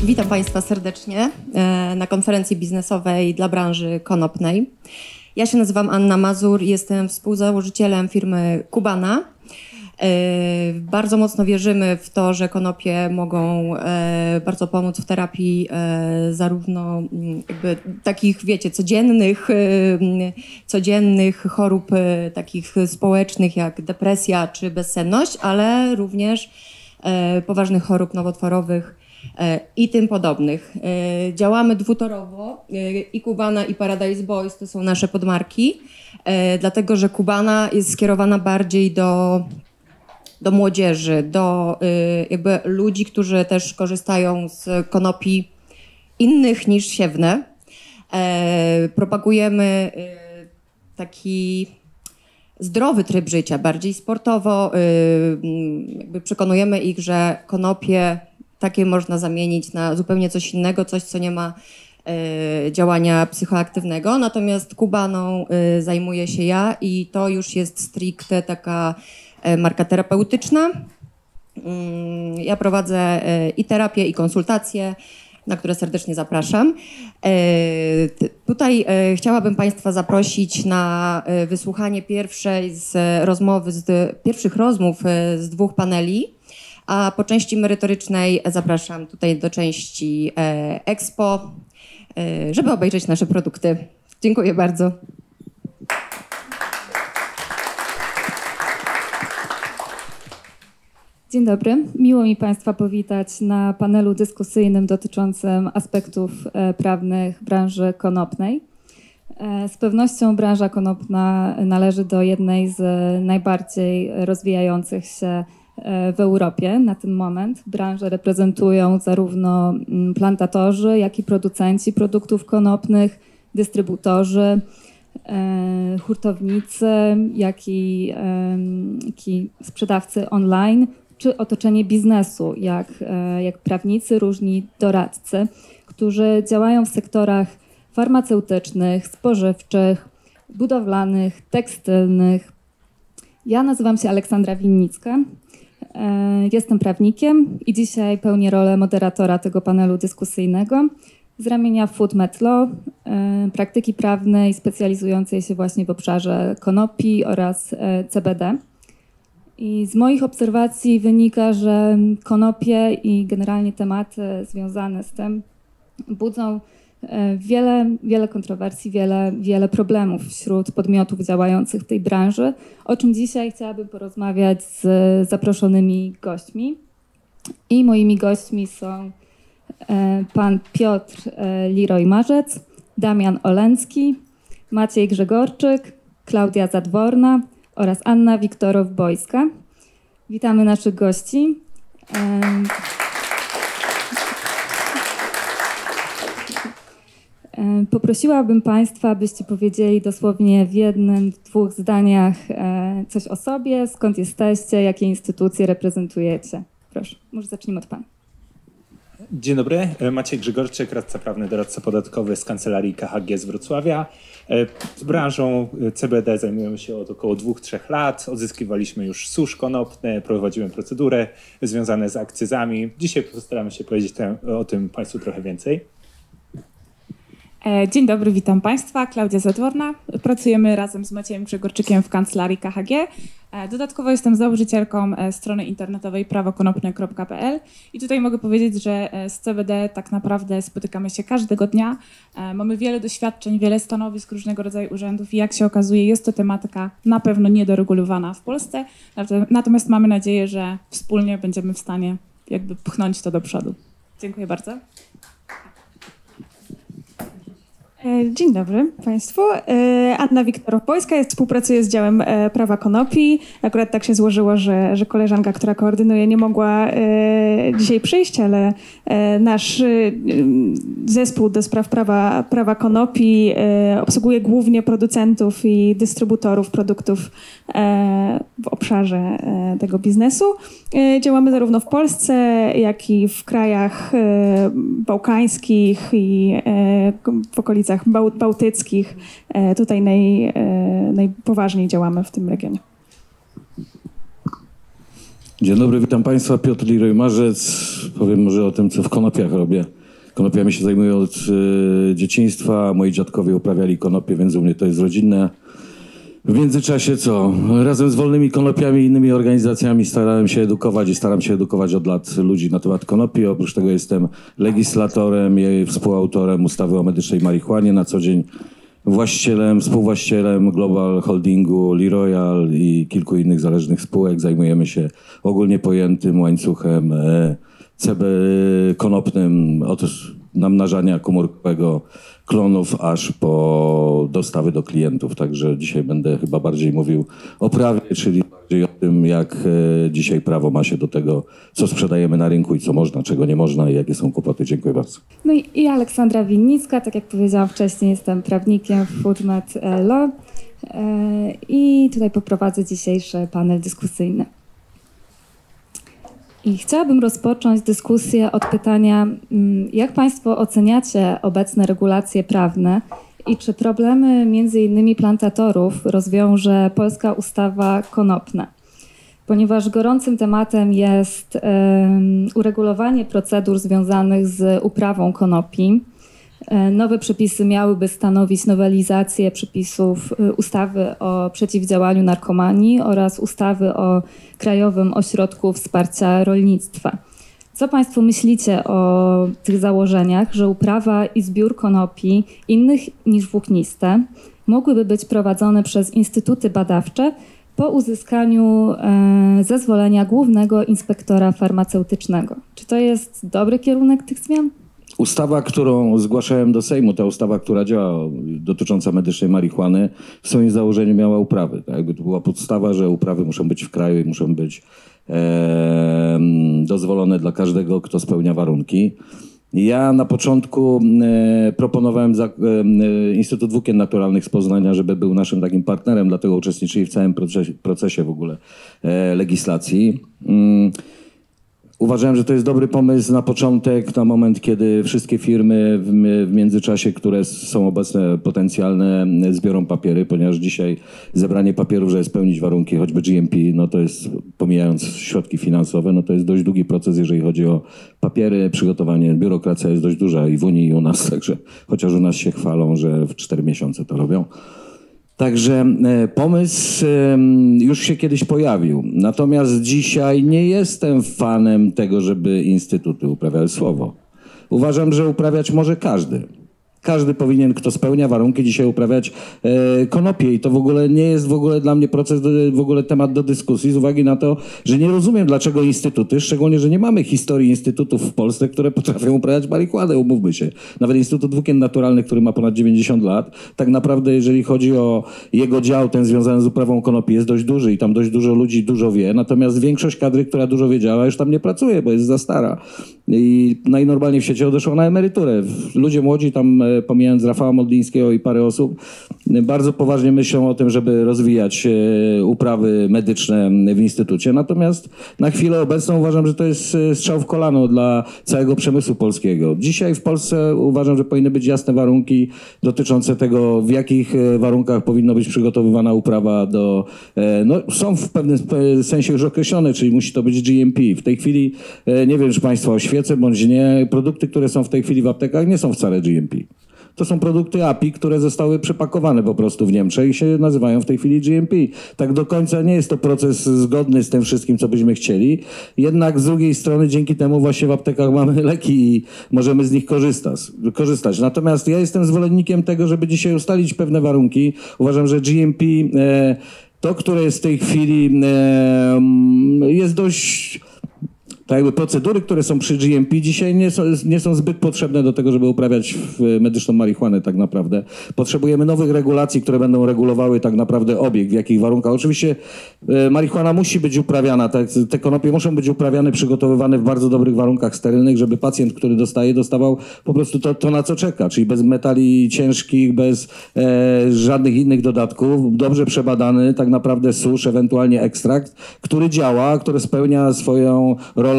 Witam Państwa serdecznie na konferencji biznesowej dla branży konopnej. Ja się nazywam Anna Mazur, jestem współzałożycielem firmy Kubana. Bardzo mocno wierzymy w to, że konopie mogą bardzo pomóc w terapii zarówno jakby takich, wiecie, codziennych chorób takich społecznych jak depresja czy bezsenność, ale również poważnych chorób nowotworowych i tym podobnych. Działamy dwutorowo. I Kubana, i Paradise Boys to są nasze podmarki, dlatego że Kubana jest skierowana bardziej do młodzieży, do jakby ludzi, którzy też korzystają z konopi innych niż siewne. Propagujemy taki zdrowy tryb życia, bardziej sportowo. Jakby przekonujemy ich, że konopie takie można zamienić na zupełnie coś innego, coś, co nie ma działania psychoaktywnego. Natomiast Kubaną zajmuję się ja i to już jest stricte taka marka terapeutyczna. Ja prowadzę i terapię, i konsultacje, na które serdecznie zapraszam. Tutaj chciałabym Państwa zaprosić na wysłuchanie pierwszych rozmów z dwóch paneli, a po części merytorycznej zapraszam tutaj do części Expo, żeby obejrzeć nasze produkty. Dziękuję bardzo. Dzień dobry. Miło mi Państwa powitać na panelu dyskusyjnym dotyczącym aspektów prawnych branży konopnej. Z pewnością branża konopna należy do jednej z najbardziej rozwijających się w Europie na ten moment. Branżę reprezentują zarówno plantatorzy, jak i producenci produktów konopnych, dystrybutorzy, hurtownicy, jak i sprzedawcy online, czy otoczenie biznesu, jak prawnicy, różni doradcy, którzy działają w sektorach farmaceutycznych, spożywczych, budowlanych, tekstylnych. Ja nazywam się Aleksandra Winnicka, jestem prawnikiem i dzisiaj pełnię rolę moderatora tego panelu dyskusyjnego z ramienia Food Med Law, praktyki prawnej specjalizującej się właśnie w obszarze konopi oraz CBD. I z moich obserwacji wynika, że konopie i generalnie tematy związane z tym budzą wiele kontrowersji, wiele problemów wśród podmiotów działających w tej branży, o czym dzisiaj chciałabym porozmawiać z zaproszonymi gośćmi. I moimi gośćmi są pan Piotr Liroy-Marzec, Damian Olencki, Maciej Grzegorczyk, Klaudia Zadworna oraz Anna Wiktorow-Bojska. Witamy naszych gości. Poprosiłabym Państwa, abyście powiedzieli dosłownie w jednym, dwóch zdaniach coś o sobie, skąd jesteście, jakie instytucje reprezentujecie. Proszę, może zacznijmy od Pana. Dzień dobry, Maciej Grzegorczyk, radca prawny, doradca podatkowy z Kancelarii KHG z Wrocławia. Z branżą CBD zajmujemy się od około 2-3 lat. Odzyskiwaliśmy już susz konopny, prowadzimy procedury związane z akcyzami. Dzisiaj postaramy się powiedzieć o tym Państwu trochę więcej. Dzień dobry, witam Państwa. Klaudia Zadworna. Pracujemy razem z Maciejem Grzegorczykiem w Kancelarii KHG. Dodatkowo jestem założycielką strony internetowej prawokonopne.pl i tutaj mogę powiedzieć, że z CBD tak naprawdę spotykamy się każdego dnia. Mamy wiele doświadczeń, wiele stanowisk różnego rodzaju urzędów i jak się okazuje, jest to tematyka na pewno niedoregulowana w Polsce. Natomiast mamy nadzieję, że wspólnie będziemy w stanie jakby pchnąć to do przodu. Dziękuję bardzo. Dzień dobry Państwu. Anna Wiktorow-Bojska, współpracuję z działem prawa konopi. Akurat tak się złożyło, że koleżanka, która koordynuje, nie mogła dzisiaj przyjść, ale nasz zespół do spraw prawa konopi obsługuje głównie producentów i dystrybutorów produktów w obszarze tego biznesu. Działamy zarówno w Polsce, jak i w krajach bałkańskich i w okolicach bałtyckich. Tutaj najpoważniej działamy w tym regionie. Dzień dobry, witam Państwa. Piotr Liroy-Marzec. Powiem może o tym, co w konopiach robię. Konopiami się zajmuję od dzieciństwa. Moi dziadkowie uprawiali konopie, więc u mnie to jest rodzinne. W międzyczasie co? Razem z Wolnymi Konopiami i innymi organizacjami starałem się edukować i staram się edukować od lat ludzi na temat konopi. Oprócz tego jestem legislatorem i współautorem ustawy o medycznej marihuanie. Na co dzień współwłaścicielem Global Holdingu, Leroyal i kilku innych zależnych spółek. Zajmujemy się ogólnie pojętym łańcuchem konopnym od namnażania komórkowego klonów aż po dostawy do klientów. Także dzisiaj będę chyba bardziej mówił o prawie, czyli bardziej o tym, jak dzisiaj prawo ma się do tego, co sprzedajemy na rynku i co można, czego nie można i jakie są kłopoty. Dziękuję bardzo. No i Aleksandra Winnicka, tak jak powiedziałam wcześniej, jestem prawnikiem w Foodmed Law i tutaj poprowadzę dzisiejszy panel dyskusyjny. I chciałabym rozpocząć dyskusję od pytania, jak Państwo oceniacie obecne regulacje prawne i czy problemy między innymi plantatorów rozwiąże polska ustawa konopna? Ponieważ gorącym tematem jest uregulowanie procedur związanych z uprawą konopi. Nowe przepisy miałyby stanowić nowelizację przepisów ustawy o przeciwdziałaniu narkomanii oraz ustawy o Krajowym Ośrodku Wsparcia Rolnictwa. Co Państwo myślicie o tych założeniach, że uprawa i zbiór konopi innych niż włókniste mogłyby być prowadzone przez instytuty badawcze po uzyskaniu zezwolenia głównego inspektora farmaceutycznego? Czy to jest dobry kierunek tych zmian? Ustawa, którą zgłaszałem do Sejmu, ta ustawa, która działa, dotycząca medycznej marihuany, w swoim założeniu miała uprawy. Tak? Jakby to była podstawa, że uprawy muszą być w kraju i muszą być dozwolone dla każdego, kto spełnia warunki. Ja na początku proponowałem Instytut Włókien Naturalnych z Poznania, żeby był naszym takim partnerem, dlatego uczestniczyli w całym procesie w ogóle legislacji. Uważałem, że to jest dobry pomysł na początek, na moment, kiedy wszystkie firmy w międzyczasie, które są obecne, potencjalne, zbiorą papiery, ponieważ dzisiaj zebranie papierów, żeby spełnić warunki, choćby GMP, no to jest, pomijając środki finansowe, no to jest dość długi proces, jeżeli chodzi o papiery, przygotowanie, biurokracja jest dość duża i w Unii, i u nas, także chociaż u nas się chwalą, że w 4 miesiące to robią. Także pomysł już się kiedyś pojawił. Natomiast dzisiaj nie jestem fanem tego, żeby instytuty uprawiały słowo. Uważam, że uprawiać może każdy. Każdy powinien, kto spełnia warunki, dzisiaj uprawiać konopie i to w ogóle nie jest dla mnie proces, w ogóle temat do dyskusji z uwagi na to, że nie rozumiem, dlaczego instytuty, szczególnie, że nie mamy historii instytutów w Polsce, które potrafią uprawiać marihuanę, umówmy się. Nawet Instytut Włókien Naturalnych, który ma ponad 90 lat, tak naprawdę jeżeli chodzi o jego dział, ten związany z uprawą konopi, jest dość duży i tam dość dużo ludzi dużo wie, natomiast większość kadry, która dużo wiedziała, już tam nie pracuje, bo jest za stara. I najnormalniej w świecie odeszła na emeryturę. Ludzie młodzi tam, pomijając Rafała Modlińskiego i parę osób, bardzo poważnie myślą o tym, żeby rozwijać uprawy medyczne w instytucie. Natomiast na chwilę obecną uważam, że to jest strzał w kolano dla całego przemysłu polskiego. Dzisiaj w Polsce uważam, że powinny być jasne warunki dotyczące tego, w jakich warunkach powinno być przygotowywana uprawa do... No, są w pewnym sensie już określone, czyli musi to być GMP. W tej chwili, nie wiem, czy Państwo oświecę bądź nie, produkty, które są w tej chwili w aptekach, nie są wcale GMP. To są produkty API, które zostały przepakowane po prostu w Niemczech i się nazywają w tej chwili GMP. Tak do końca nie jest to proces zgodny z tym wszystkim, co byśmy chcieli. Jednak z drugiej strony dzięki temu właśnie w aptekach mamy leki i możemy z nich korzystać. Natomiast ja jestem zwolennikiem tego, żeby dzisiaj ustalić pewne warunki. Uważam, że GMP, to, które jest w tej chwili, jest dość... Tak jakby procedury, które są przy GMP dzisiaj nie są zbyt potrzebne do tego, żeby uprawiać medyczną marihuanę tak naprawdę. Potrzebujemy nowych regulacji, które będą regulowały tak naprawdę obieg, w jakich warunkach. Oczywiście marihuana musi być uprawiana, te konopie muszą być uprawiane, przygotowywane w bardzo dobrych warunkach sterylnych, żeby pacjent, który dostawał po prostu to na co czeka, czyli bez metali ciężkich, bez żadnych innych dodatków, dobrze przebadany tak naprawdę susz, ewentualnie ekstrakt, który działa, który spełnia swoją rolę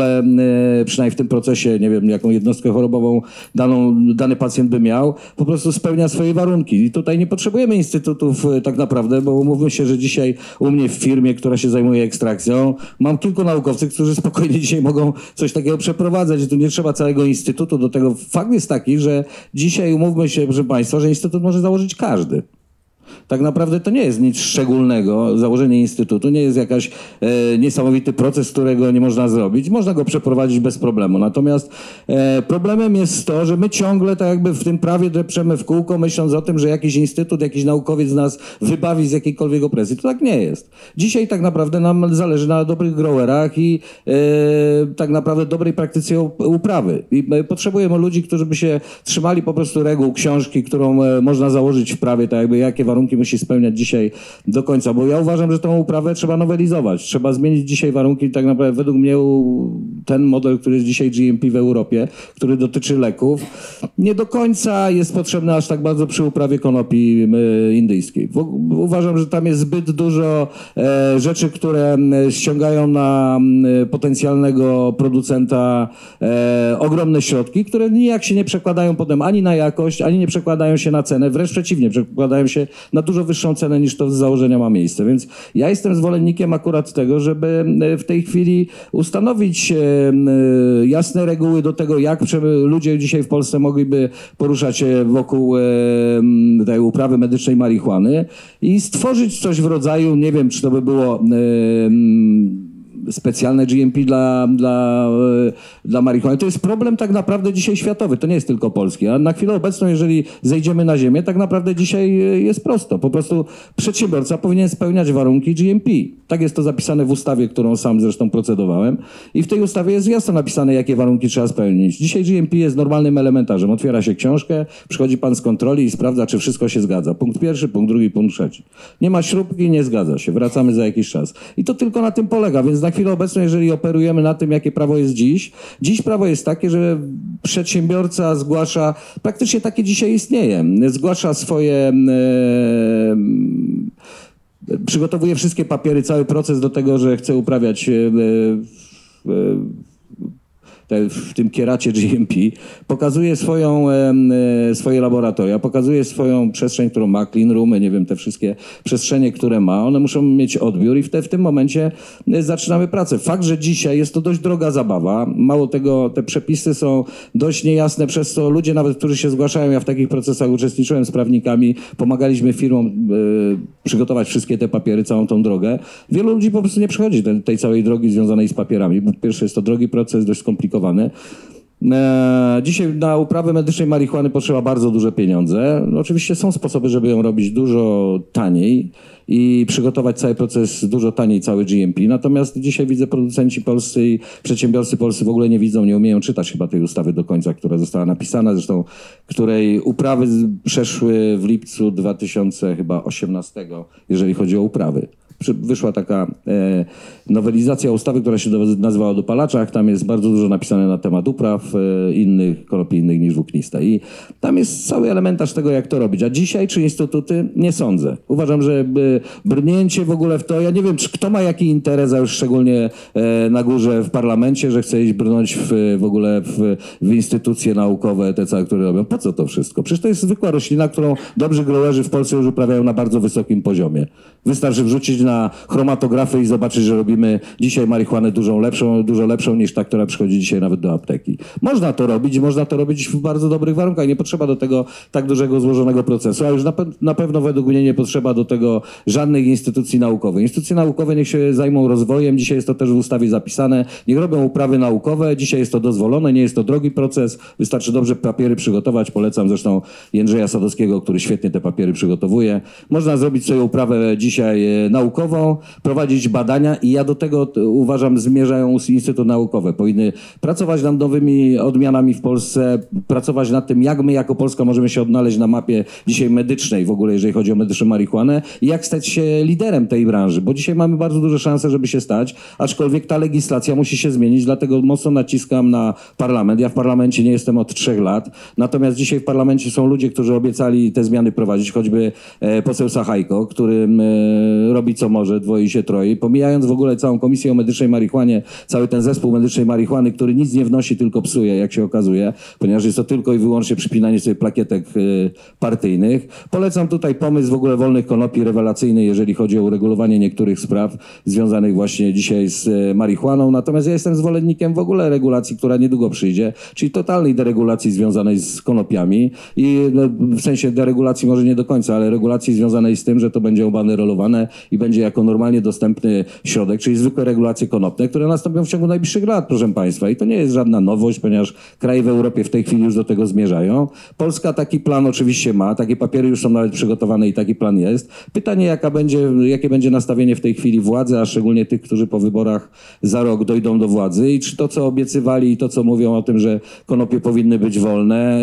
kontrolę, przynajmniej w tym procesie, nie wiem, jaką jednostkę chorobową dany pacjent by miał, po prostu spełnia swoje warunki. I tutaj nie potrzebujemy instytutów tak naprawdę, bo umówmy się, że dzisiaj u mnie w firmie, która się zajmuje ekstrakcją, mam kilku naukowców, którzy spokojnie dzisiaj mogą coś takiego przeprowadzać. I tu nie trzeba całego instytutu do tego. Fakt jest taki, że dzisiaj umówmy się, proszę Państwa, że instytut może założyć każdy. Tak naprawdę to nie jest nic szczególnego. Założenie instytutu nie jest jakiś niesamowity proces, którego nie można zrobić. Można go przeprowadzić bez problemu. Natomiast problemem jest to, że my ciągle tak jakby w tym prawie depczemy w kółko, myśląc o tym, że jakiś instytut, jakiś naukowiec nas wybawi z jakiejkolwiek opresji. To tak nie jest. Dzisiaj tak naprawdę nam zależy na dobrych growerach i tak naprawdę dobrej praktyce uprawy. I potrzebujemy ludzi, którzy by się trzymali po prostu reguł książki, którą można założyć w prawie, tak jakby jakie warunki musi spełniać dzisiaj do końca, bo ja uważam, że tą uprawę trzeba nowelizować. Trzeba zmienić dzisiaj warunki, tak naprawdę według mnie ten model, który jest dzisiaj GMP w Europie, który dotyczy leków, nie do końca jest potrzebny aż tak bardzo przy uprawie konopi indyjskiej. Uważam, że tam jest zbyt dużo rzeczy, które ściągają na potencjalnego producenta ogromne środki, które nijak się nie przekładają potem ani na jakość, ani nie przekładają się na cenę, wręcz przeciwnie, przekładają się na dużo wyższą cenę niż to z założenia ma miejsce. Więc ja jestem zwolennikiem akurat tego, żeby w tej chwili ustanowić jasne reguły do tego, jak ludzie dzisiaj w Polsce mogliby poruszać się wokół tej uprawy medycznej marihuany i stworzyć coś w rodzaju, nie wiem, czy to by było specjalne GMP dla marihuany. To jest problem tak naprawdę dzisiaj światowy, to nie jest tylko polski. A na chwilę obecną, jeżeli zejdziemy na ziemię, tak naprawdę dzisiaj jest prosto. Po prostu przedsiębiorca powinien spełniać warunki GMP. Tak jest to zapisane w ustawie, którą sam zresztą procedowałem. I w tej ustawie jest jasno napisane, jakie warunki trzeba spełnić. Dzisiaj GMP jest normalnym elementarzem. Otwiera się książkę, przychodzi pan z kontroli i sprawdza, czy wszystko się zgadza. Punkt pierwszy, punkt drugi, punkt trzeci. Nie ma śrubki, nie zgadza się. Wracamy za jakiś czas. I to tylko na tym polega, więc na chwilę obecną, jeżeli operujemy na tym, jakie prawo jest dziś prawo jest takie, że przedsiębiorca zgłasza, praktycznie takie dzisiaj istnieje, zgłasza swoje, przygotowuje wszystkie papiery, cały proces do tego, że chce uprawiać w tym kieracie GMP, pokazuje swoje laboratoria, pokazuje swoją przestrzeń, którą ma, clean roomy, nie wiem, te wszystkie przestrzenie, które ma, one muszą mieć odbiór i w tym momencie zaczynamy pracę. Fakt, że dzisiaj jest to dość droga zabawa, mało tego, te przepisy są dość niejasne, przez co ludzie nawet, którzy się zgłaszają, ja w takich procesach uczestniczyłem z prawnikami, pomagaliśmy firmom przygotować wszystkie te papiery, całą tą drogę. Wielu ludzi po prostu nie przechodzi tej całej drogi związanej z papierami, bo pierwszy jest to drogi proces, dość skomplikowany. Dzisiaj na uprawę medycznej marihuany potrzeba bardzo duże pieniądze. No, oczywiście są sposoby, żeby ją robić dużo taniej i przygotować cały proces dużo taniej, cały GMP. Natomiast dzisiaj widzę, producenci polscy i przedsiębiorcy polscy w ogóle nie widzą, nie umieją czytać chyba tej ustawy do końca, która została napisana, zresztą której uprawy przeszły w lipcu 2018, jeżeli chodzi o uprawy. Wyszła taka nowelizacja ustawy, która się nazywa o dopalaczach. Tam jest bardzo dużo napisane na temat upraw konopi innych niż włókniste. I tam jest cały elementarz tego, jak to robić. A dzisiaj czy instytuty? Nie sądzę. Uważam, że brnięcie w ogóle w to, ja nie wiem, czy kto ma jaki interes, a już szczególnie na górze w parlamencie, że chce iść brnąć w ogóle w instytucje naukowe, te całe, które robią. Po co to wszystko? Przecież to jest zwykła roślina, którą dobrzy growerzy w Polsce już uprawiają na bardzo wysokim poziomie. Wystarczy wrzucić na chromatografy i zobaczyć, że robimy dzisiaj marihuanę dużo lepszą niż ta, która przychodzi dzisiaj nawet do apteki. Można to robić w bardzo dobrych warunkach. Nie potrzeba do tego tak dużego, złożonego procesu, a już na pewno według mnie nie potrzeba do tego żadnych instytucji naukowych. Instytucje naukowe niech się zajmą rozwojem. Dzisiaj jest to też w ustawie zapisane. Niech robią uprawy naukowe. Dzisiaj jest to dozwolone, nie jest to drogi proces. Wystarczy dobrze papiery przygotować. Polecam zresztą Jędrzeja Sadowskiego, który świetnie te papiery przygotowuje. Można zrobić sobie uprawę dzisiaj naukową, prowadzić badania i ja do tego uważam zmierzają instytuty naukowe. Powinny pracować nad nowymi odmianami w Polsce, pracować nad tym, jak my jako Polska możemy się odnaleźć na mapie dzisiaj medycznej w ogóle, jeżeli chodzi o medyczną marihuanę i jak stać się liderem tej branży, bo dzisiaj mamy bardzo duże szanse, żeby się stać, aczkolwiek ta legislacja musi się zmienić, dlatego mocno naciskam na parlament. Ja w parlamencie nie jestem od 3 lat, natomiast dzisiaj w parlamencie są ludzie, którzy obiecali te zmiany prowadzić, choćby poseł Sachajko, który robi co może, dwoi się troi, pomijając w ogóle całą Komisję o medycznej marihuanie, cały ten zespół medycznej marihuany, który nic nie wnosi, tylko psuje, jak się okazuje, ponieważ jest to tylko i wyłącznie przypinanie sobie plakietek partyjnych. Polecam tutaj pomysł w ogóle wolnych konopi rewelacyjny, jeżeli chodzi o uregulowanie niektórych spraw związanych właśnie dzisiaj z marihuaną. Natomiast ja jestem zwolennikiem w ogóle regulacji, która niedługo przyjdzie, czyli totalnej deregulacji związanej z konopiami i w sensie deregulacji może nie do końca, ale regulacji związanej z tym, że to będzie obanerolowane i będzie jako normalnie dostępny środek, czyli zwykłe regulacje konopne, które nastąpią w ciągu najbliższych lat, proszę Państwa. I to nie jest żadna nowość, ponieważ kraje w Europie w tej chwili już do tego zmierzają. Polska taki plan oczywiście ma, takie papiery już są nawet przygotowane i taki plan jest. Pytanie, jakie będzie nastawienie w tej chwili władzy, a szczególnie tych, którzy po wyborach za rok dojdą do władzy i czy to, co obiecywali i to, co mówią o tym, że konopie powinny być wolne,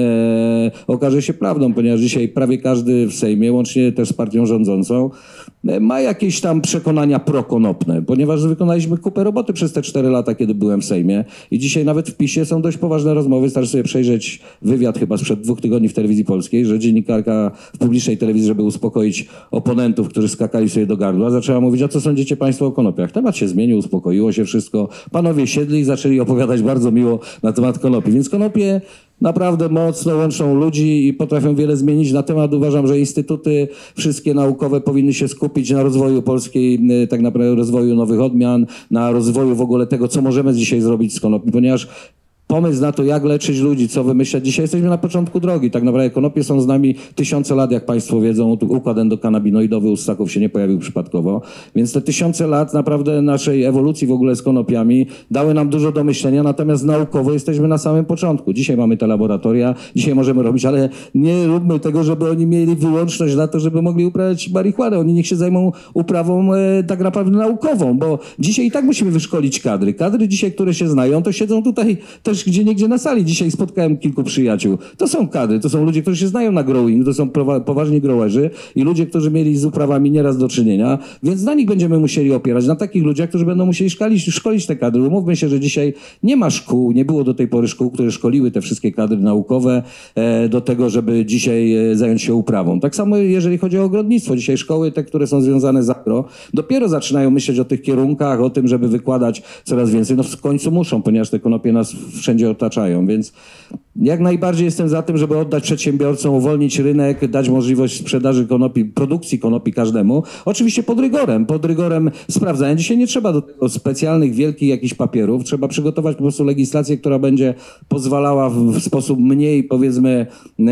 okaże się prawdą, ponieważ dzisiaj prawie każdy w Sejmie, łącznie też z partią rządzącą, ma jakieś tam przekonania prokonopne, ponieważ wykonaliśmy kupę roboty przez te 4 lata, kiedy byłem w Sejmie i dzisiaj nawet w PiS-ie są dość poważne rozmowy. Starczy sobie przejrzeć wywiad chyba sprzed 2 tygodni w Telewizji Polskiej, że dziennikarka w publicznej telewizji, żeby uspokoić oponentów, którzy skakali sobie do gardła, zaczęła mówić, a co sądzicie Państwo o konopiach? Temat się zmienił, uspokoiło się wszystko. Panowie siedli i zaczęli opowiadać bardzo miło na temat konopi. Więc konopie naprawdę mocno łączą ludzi i potrafią wiele zmienić na temat. Uważam, że instytuty wszystkie naukowe powinny się skupić na rozwoju polskiej, tak naprawdę rozwoju nowych odmian, na rozwoju w ogóle tego, co możemy dzisiaj zrobić z konopi, ponieważ pomysł na to, jak leczyć ludzi, co wymyślać. Dzisiaj jesteśmy na początku drogi. Tak naprawdę konopie są z nami tysiące lat, jak Państwo wiedzą. Układ endokannabinoidowy u ssaków się nie pojawił przypadkowo. Więc te tysiące lat naprawdę naszej ewolucji w ogóle z konopiami dały nam dużo do myślenia, natomiast naukowo jesteśmy na samym początku. Dzisiaj mamy te laboratoria, dzisiaj możemy robić, ale nie róbmy tego, żeby oni mieli wyłączność na to, żeby mogli uprawiać marihuanę. Oni niech się zajmą uprawą tak naprawdę naukową, bo dzisiaj i tak musimy wyszkolić kadry. Kadry dzisiaj, które się znają, to siedzą tutaj też gdzieniegdzie na sali. Dzisiaj spotkałem kilku przyjaciół. To są kadry, to są ludzie, którzy się znają na growing, to są poważni growerzy i ludzie, którzy mieli z uprawami nieraz do czynienia, więc na nich będziemy musieli opierać, na takich ludziach, którzy będą musieli szkolić te kadry. Umówmy się, że dzisiaj nie ma szkół, nie było do tej pory szkół, które szkoliły te wszystkie kadry naukowe do tego, żeby dzisiaj zająć się uprawą. Tak samo jeżeli chodzi o ogrodnictwo. Dzisiaj szkoły, te, które są związane z agro, dopiero zaczynają myśleć o tych kierunkach, o tym, żeby wykładać coraz więcej. No w końcu muszą, ponieważ te konopie nas wszędzie otaczają, więc jak najbardziej jestem za tym, żeby oddać przedsiębiorcom, uwolnić rynek, dać możliwość sprzedaży konopi, produkcji konopi każdemu. Oczywiście pod rygorem sprawdzania. Dzisiaj nie trzeba do tego specjalnych, wielkich jakichś papierów. Trzeba przygotować po prostu legislację, która będzie pozwalała w sposób mniej, powiedzmy,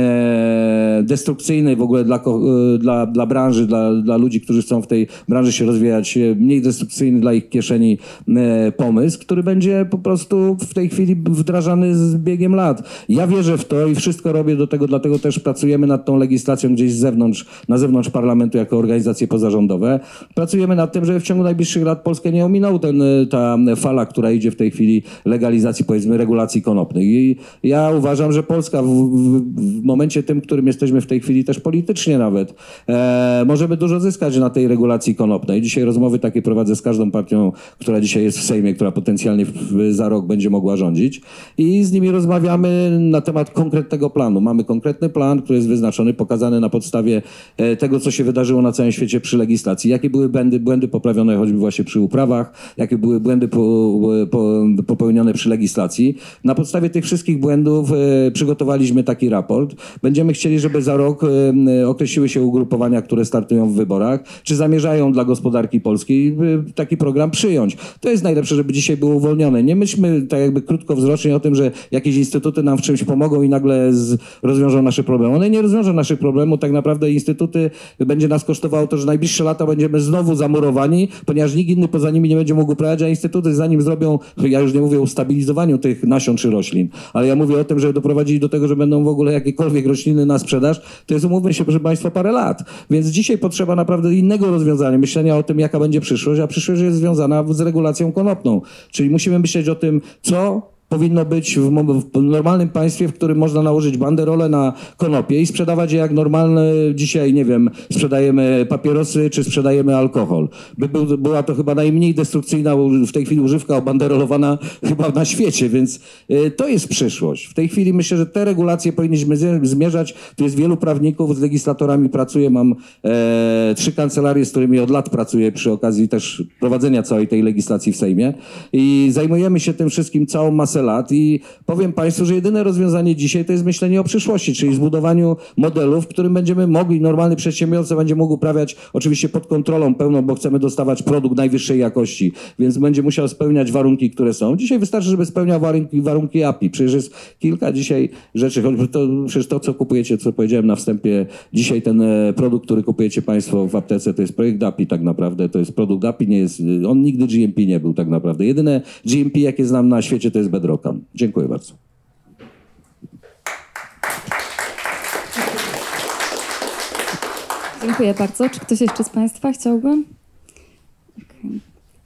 destrukcyjny w ogóle dla branży, dla ludzi, którzy chcą w tej branży się rozwijać, mniej destrukcyjny dla ich kieszeni pomysł, który będzie po prostu w tej chwili wdrażany z biegiem lat. Ja wierzę w to i wszystko robię do tego, dlatego też pracujemy nad tą legislacją gdzieś na zewnątrz parlamentu jako organizacje pozarządowe. Pracujemy nad tym, żeby w ciągu najbliższych lat Polskę nie ominął ta fala, która idzie w tej chwili legalizacji, powiedzmy, regulacji konopnych. I ja uważam, że Polska w momencie tym, którym jesteśmy w tej chwili też politycznie nawet, możemy dużo zyskać na tej regulacji konopnej. Dzisiaj rozmowy takie prowadzę z każdą partią, która dzisiaj jest w Sejmie, która potencjalnie za rok będzie mogła rządzić i z nimi rozmawiamy na temat konkretnego planu. Mamy konkretny plan, który jest wyznaczony, pokazany na podstawie tego, co się wydarzyło na całym świecie przy legislacji. Jakie były błędy poprawione choćby właśnie przy uprawach, jakie były błędy popełnione przy legislacji. Na podstawie tych wszystkich błędów przygotowaliśmy taki raport. Będziemy chcieli, żeby za rok określiły się ugrupowania, które startują w wyborach, czy zamierzają dla gospodarki polskiej taki program przyjąć. To jest najlepsze, żeby dzisiaj było uwolnione. Nie myślmy tak jakby krótkowzrocznie o tym, że jakieś instytuty nam w czymś pomogą i nagle rozwiążą nasze problemy. One nie rozwiążą naszych problemów. Tak naprawdę instytuty będzie nas kosztowało to, że najbliższe lata będziemy znowu zamurowani, ponieważ nikt inny poza nimi nie będzie mógł uprawiać, a instytuty zanim zrobią, ja już nie mówię o ustabilizowaniu tych nasion czy roślin, ale ja mówię o tym, że doprowadzili do tego, że będą w ogóle jakiekolwiek rośliny na sprzedaż, to jest, umówmy się, proszę Państwa, parę lat. Więc dzisiaj potrzeba naprawdę innego rozwiązania, myślenia o tym, jaka będzie przyszłość, a przyszłość jest związana z regulacją konopną. Czyli musimy myśleć o tym, co powinno być w normalnym państwie, w którym można nałożyć banderolę na konopie i sprzedawać je jak normalne dzisiaj, nie wiem, sprzedajemy papierosy czy sprzedajemy alkohol. Była to chyba najmniej destrukcyjna w tej chwili używka obanderolowana chyba na świecie, więc to jest przyszłość. W tej chwili myślę, że te regulacje powinniśmy zmierzać. Tu jest wielu prawników, z legislatorami pracuję, mam 3 kancelarie, z którymi od lat pracuję przy okazji też prowadzenia całej tej legislacji w Sejmie i zajmujemy się tym wszystkim całą masę lat i powiem Państwu, że jedyne rozwiązanie dzisiaj to jest myślenie o przyszłości, czyli zbudowaniu modelu, w którym będziemy mogli, normalny przedsiębiorca będzie mógł uprawiać oczywiście pod kontrolą pełną, bo chcemy dostawać produkt najwyższej jakości, więc będzie musiał spełniać warunki, które są. Dzisiaj wystarczy, żeby spełniał warunki API. Przecież jest kilka dzisiaj rzeczy, choćby przecież to, co kupujecie, co powiedziałem na wstępie, dzisiaj ten produkt, który kupujecie Państwo w aptece, to jest projekt API tak naprawdę, to jest produkt API, nie jest, on nigdy GMP nie był tak naprawdę. Jedyne GMP, jakie znam na świecie, to jest Bedrocka. Dziękuję bardzo. Dziękuję bardzo. Czy ktoś jeszcze z Państwa chciałby? Okay.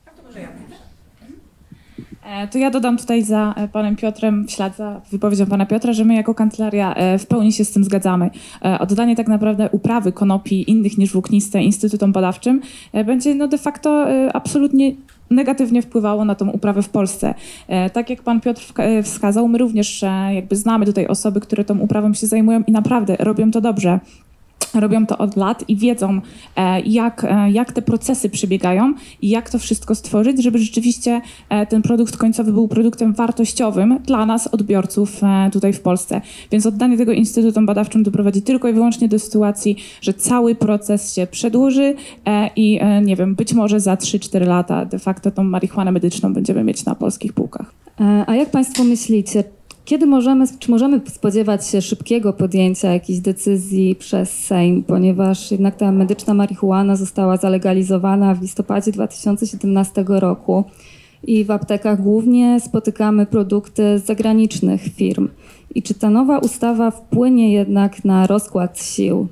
To ja dodam tutaj za panem Piotrem, w ślad za wypowiedzią pana Piotra, że my jako kancelaria w pełni się z tym zgadzamy. Oddanie tak naprawdę uprawy konopi innych niż włókniste instytutom badawczym będzie de facto absolutnie negatywnie wpływało na tą uprawę w Polsce. Tak jak pan Piotr wskazał, my również jakby znamy tutaj osoby, które tą uprawą się zajmują i naprawdę robią to dobrze. Robią to od lat i wiedzą, jak te procesy przebiegają i jak to wszystko stworzyć, żeby rzeczywiście ten produkt końcowy był produktem wartościowym dla nas, odbiorców tutaj w Polsce. Więc oddanie tego instytutom badawczym doprowadzi tylko i wyłącznie do sytuacji, że cały proces się przedłuży i nie wiem, być może za 3-4 lata de facto tą marihuanę medyczną będziemy mieć na polskich półkach. A jak Państwo myślicie, czy możemy spodziewać się szybkiego podjęcia jakichś decyzji przez Sejm, ponieważ jednak ta medyczna marihuana została zalegalizowana w listopadzie 2017 roku i w aptekach głównie spotykamy produkty z zagranicznych firm. I czy ta nowa ustawa wpłynie jednak na rozkład sił?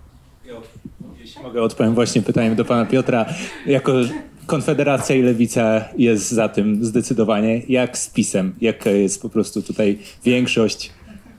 Jeśli mogę, odpowiem właśnie pytaniem do pana Piotra. Jako Konfederacja i Lewica jest za tym zdecydowanie. Jak z PiS-em? Jaka jest po prostu tutaj większość?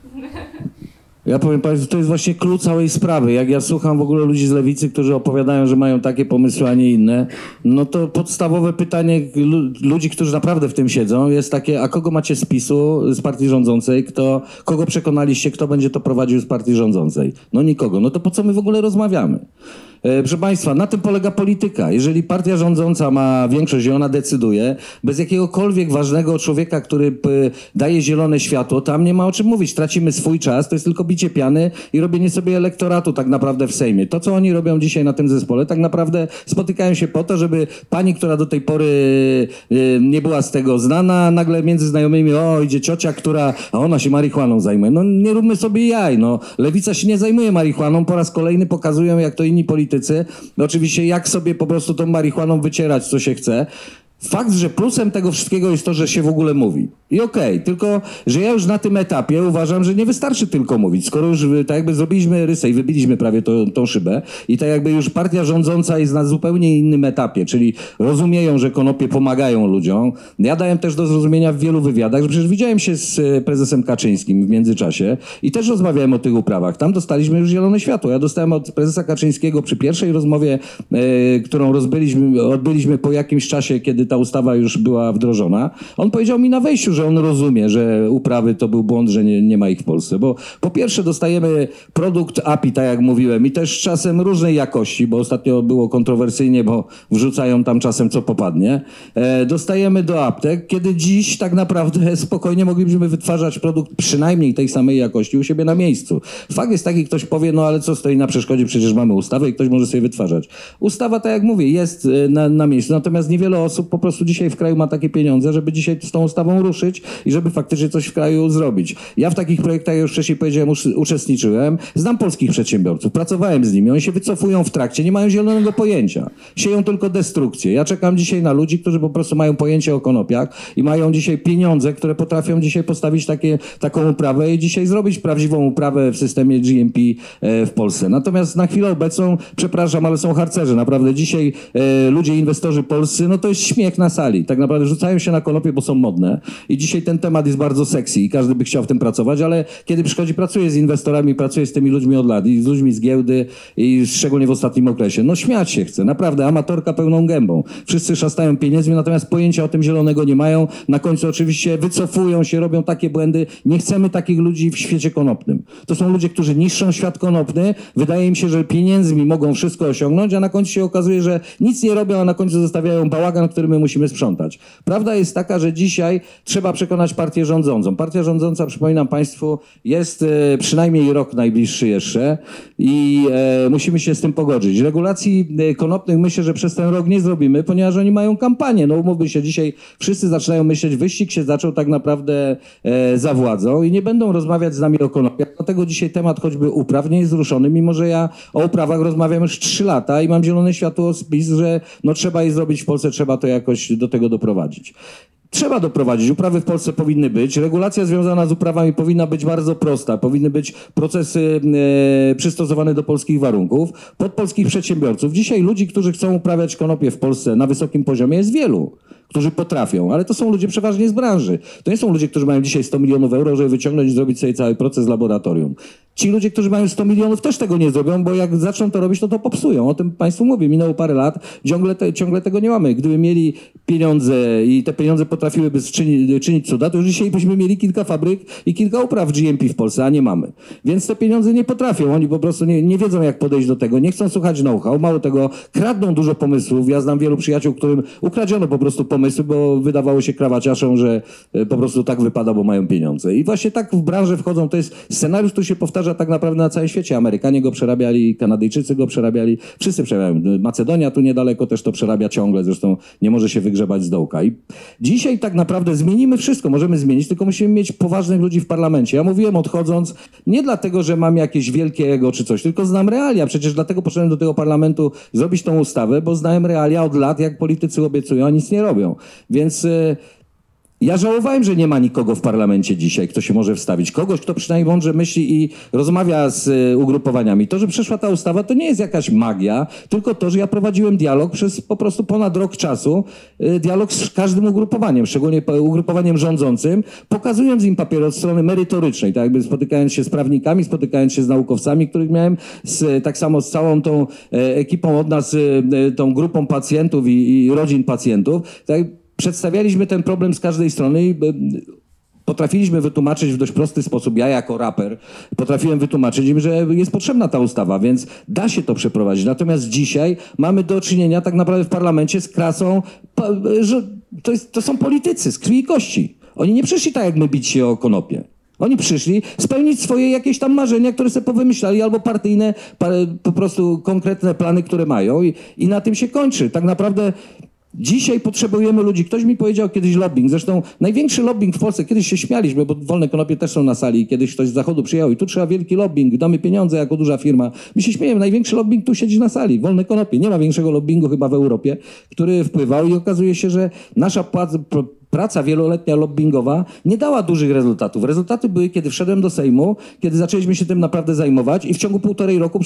Ja powiem Państwu, to jest właśnie klucz całej sprawy. Jak ja słucham w ogóle ludzi z Lewicy, którzy opowiadają, że mają takie pomysły, a nie inne, no to podstawowe pytanie ludzi, którzy naprawdę w tym siedzą, jest takie, a kogo macie z PiS-u, z partii rządzącej? Kogo przekonaliście, kto będzie to prowadził z partii rządzącej? No nikogo. No to po co my w ogóle rozmawiamy? Proszę Państwa, na tym polega polityka. Jeżeli partia rządząca ma większość i ona decyduje, bez jakiegokolwiek ważnego człowieka, który daje zielone światło, tam nie ma o czym mówić. Tracimy swój czas, to jest tylko bicie piany i robienie sobie elektoratu tak naprawdę w Sejmie. To, co oni robią dzisiaj na tym zespole, tak naprawdę spotykają się po to, żeby pani, która do tej pory nie była z tego znana, nagle między znajomymi, idzie ciocia, a ona się marihuaną zajmuje. No nie róbmy sobie jaj, no. Lewica się nie zajmuje marihuaną, po raz kolejny pokazują, jak to inni politycy. Oczywiście jak sobie po prostu tą marihuaną wycierać, co się chce. Fakt, że plusem tego wszystkiego jest to, że się w ogóle mówi. I okej, tylko że ja już na tym etapie uważam, że nie wystarczy tylko mówić. Skoro już tak jakby zrobiliśmy rysę i wybiliśmy prawie tą szybę i tak jakby już partia rządząca jest na zupełnie innym etapie, czyli rozumieją, że konopie pomagają ludziom. Ja dałem też do zrozumienia w wielu wywiadach, że przecież widziałem się z prezesem Kaczyńskim w międzyczasie i też rozmawiałem o tych uprawach. Tam dostaliśmy już zielone światło. Ja dostałem od prezesa Kaczyńskiego przy pierwszej rozmowie, którą odbyliśmy po jakimś czasie, kiedy ta ustawa już była wdrożona. On powiedział mi na wejściu, że on rozumie, że uprawy to był błąd, że nie ma ich w Polsce. Bo po pierwsze dostajemy produkt API, tak jak mówiłem, i też czasem różnej jakości, bo ostatnio było kontrowersyjnie, bo wrzucają tam czasem co popadnie. Dostajemy do aptek, kiedy dziś tak naprawdę spokojnie moglibyśmy wytwarzać produkt przynajmniej tej samej jakości u siebie na miejscu. Fakt jest taki, ktoś powie, no ale co stoi na przeszkodzie, przecież mamy ustawę i ktoś może sobie wytwarzać. Ustawa, tak jak mówię, jest na miejscu, natomiast niewiele osób po prostu dzisiaj w kraju ma takie pieniądze, żeby dzisiaj z tą ustawą ruszyć i żeby faktycznie coś w kraju zrobić. Ja w takich projektach, jak już wcześniej powiedziałem, uczestniczyłem. Znam polskich przedsiębiorców, pracowałem z nimi. Oni się wycofują w trakcie, nie mają zielonego pojęcia. Sieją tylko destrukcję. Ja czekam dzisiaj na ludzi, którzy po prostu mają pojęcie o konopiach i mają dzisiaj pieniądze, które potrafią dzisiaj postawić taką uprawę i dzisiaj zrobić prawdziwą uprawę w systemie GMP w Polsce. Natomiast na chwilę obecną, przepraszam, ale są harcerze. Naprawdę dzisiaj ludzie, inwestorzy polscy, no to jest śmiech. śmiech na sali. Tak naprawdę rzucają się na konopie, bo są modne. I dzisiaj ten temat jest bardzo sexy i każdy by chciał w tym pracować, ale kiedy pracuję z inwestorami, pracuję z tymi ludźmi od lat i z ludźmi z giełdy i szczególnie w ostatnim okresie, no śmiać się chce. Naprawdę, amatorka pełną gębą. Wszyscy szastają pieniędzmi, natomiast pojęcia o tym zielonego nie mają. Na końcu oczywiście wycofują się, robią takie błędy. Nie chcemy takich ludzi w świecie konopnym. To są ludzie, którzy niszczą świat konopny. Wydaje im się, że pieniędzmi mogą wszystko osiągnąć, a na końcu się okazuje, że nic nie robią, a na końcu zostawiają bałagan, który my musimy sprzątać. Prawda jest taka, że dzisiaj trzeba przekonać partię rządzącą. Partia rządząca, przypominam Państwu, jest przynajmniej rok najbliższy jeszcze i musimy się z tym pogodzić. Regulacji konopnych myślę, że przez ten rok nie zrobimy, ponieważ oni mają kampanię. No umówmy się, dzisiaj wszyscy zaczynają myśleć, wyścig się zaczął tak naprawdę za władzą i nie będą rozmawiać z nami o konopiach. Dlatego dzisiaj temat choćby upraw nie jest ruszony, mimo że ja o uprawach rozmawiam już 3 lata i mam zielone światło z PiS, że no trzeba je zrobić w Polsce, trzeba to jakoś do tego doprowadzić. Trzeba doprowadzić. Uprawy w Polsce powinny być. Regulacja związana z uprawami powinna być bardzo prosta. Powinny być procesy przystosowane do polskich warunków, pod polskich przedsiębiorców. Dzisiaj ludzi, którzy chcą uprawiać konopie w Polsce na wysokim poziomie jest wielu, którzy potrafią, ale to są ludzie przeważnie z branży. To nie są ludzie, którzy mają dzisiaj 100 milionów euro, żeby wyciągnąć i zrobić sobie cały proces laboratorium. Ci ludzie, którzy mają 100 milionów też tego nie zrobią, bo jak zaczną to robić, to popsują. O tym Państwu mówię. Minęło parę lat, ciągle tego nie mamy. Gdyby mieli pieniądze i te pieniądze potrafiłyby czynić cuda, to już dzisiaj byśmy mieli kilka fabryk i kilka upraw GMP w Polsce, a nie mamy. Więc te pieniądze nie potrafią. Oni po prostu nie wiedzą, jak podejść do tego. Nie chcą słuchać know-how. Mało tego, kradną dużo pomysłów. Ja znam wielu przyjaciół, którym ukradziono po prostu pomysły, bo wydawało się krawaciarzom, że po prostu tak wypada, bo mają pieniądze. I właśnie tak w branżę wchodzą. To jest scenariusz, który się powtarza tak naprawdę na całym świecie. Amerykanie go przerabiali, Kanadyjczycy go przerabiali, wszyscy przerabiają. Macedonia tu niedaleko też to przerabia ciągle, zresztą nie może się wygrzebać z dołka. I dzisiaj tak naprawdę zmienimy wszystko, możemy zmienić, tylko musimy mieć poważnych ludzi w parlamencie. Ja mówiłem odchodząc, nie dlatego, że mam jakieś wielkie ego czy coś, tylko znam realia. Przecież dlatego poszedłem do tego parlamentu zrobić tą ustawę, bo znałem realia od lat, jak politycy obiecują, a nic nie robią. Więc ja żałowałem, że nie ma nikogo w parlamencie dzisiaj, kto się może wstawić. Kogoś, kto przynajmniej mądrze myśli i rozmawia z ugrupowaniami. To, że przeszła ta ustawa, to nie jest jakaś magia, tylko to, że ja prowadziłem dialog przez po prostu ponad rok czasu, dialog z każdym ugrupowaniem, szczególnie ugrupowaniem rządzącym, pokazując im papiery od strony merytorycznej, tak jakby spotykając się z prawnikami, spotykając się z naukowcami, których miałem, tak samo z całą tą ekipą od nas, tą grupą pacjentów i rodzin pacjentów, tak. Przedstawialiśmy ten problem z każdej strony i potrafiliśmy wytłumaczyć w dość prosty sposób, ja jako raper potrafiłem wytłumaczyć im, że jest potrzebna ta ustawa, więc da się to przeprowadzić. Natomiast dzisiaj mamy do czynienia tak naprawdę w parlamencie z krasą, że to są politycy z krwi i kości. Oni nie przyszli tak jak my bić się o konopie. Oni przyszli spełnić swoje jakieś tam marzenia, które sobie powymyślali, albo partyjne, po prostu konkretne plany, które mają i na tym się kończy. Tak naprawdę dzisiaj potrzebujemy ludzi. Ktoś mi powiedział kiedyś lobbying. Zresztą największy lobbying w Polsce, kiedyś się śmialiśmy, bo wolne konopie też są na sali. Kiedyś ktoś z zachodu przyjechał i tu trzeba wielki lobbying, damy pieniądze jako duża firma. My się śmiejemy, największy lobbying tu siedzi na sali. Wolne konopie. Nie ma większego lobbingu chyba w Europie, który wpływał i okazuje się, że nasza praca wieloletnia lobbingowa nie dała dużych rezultatów. Rezultaty były, kiedy wszedłem do Sejmu, kiedy zaczęliśmy się tym naprawdę zajmować i w ciągu półtorej roku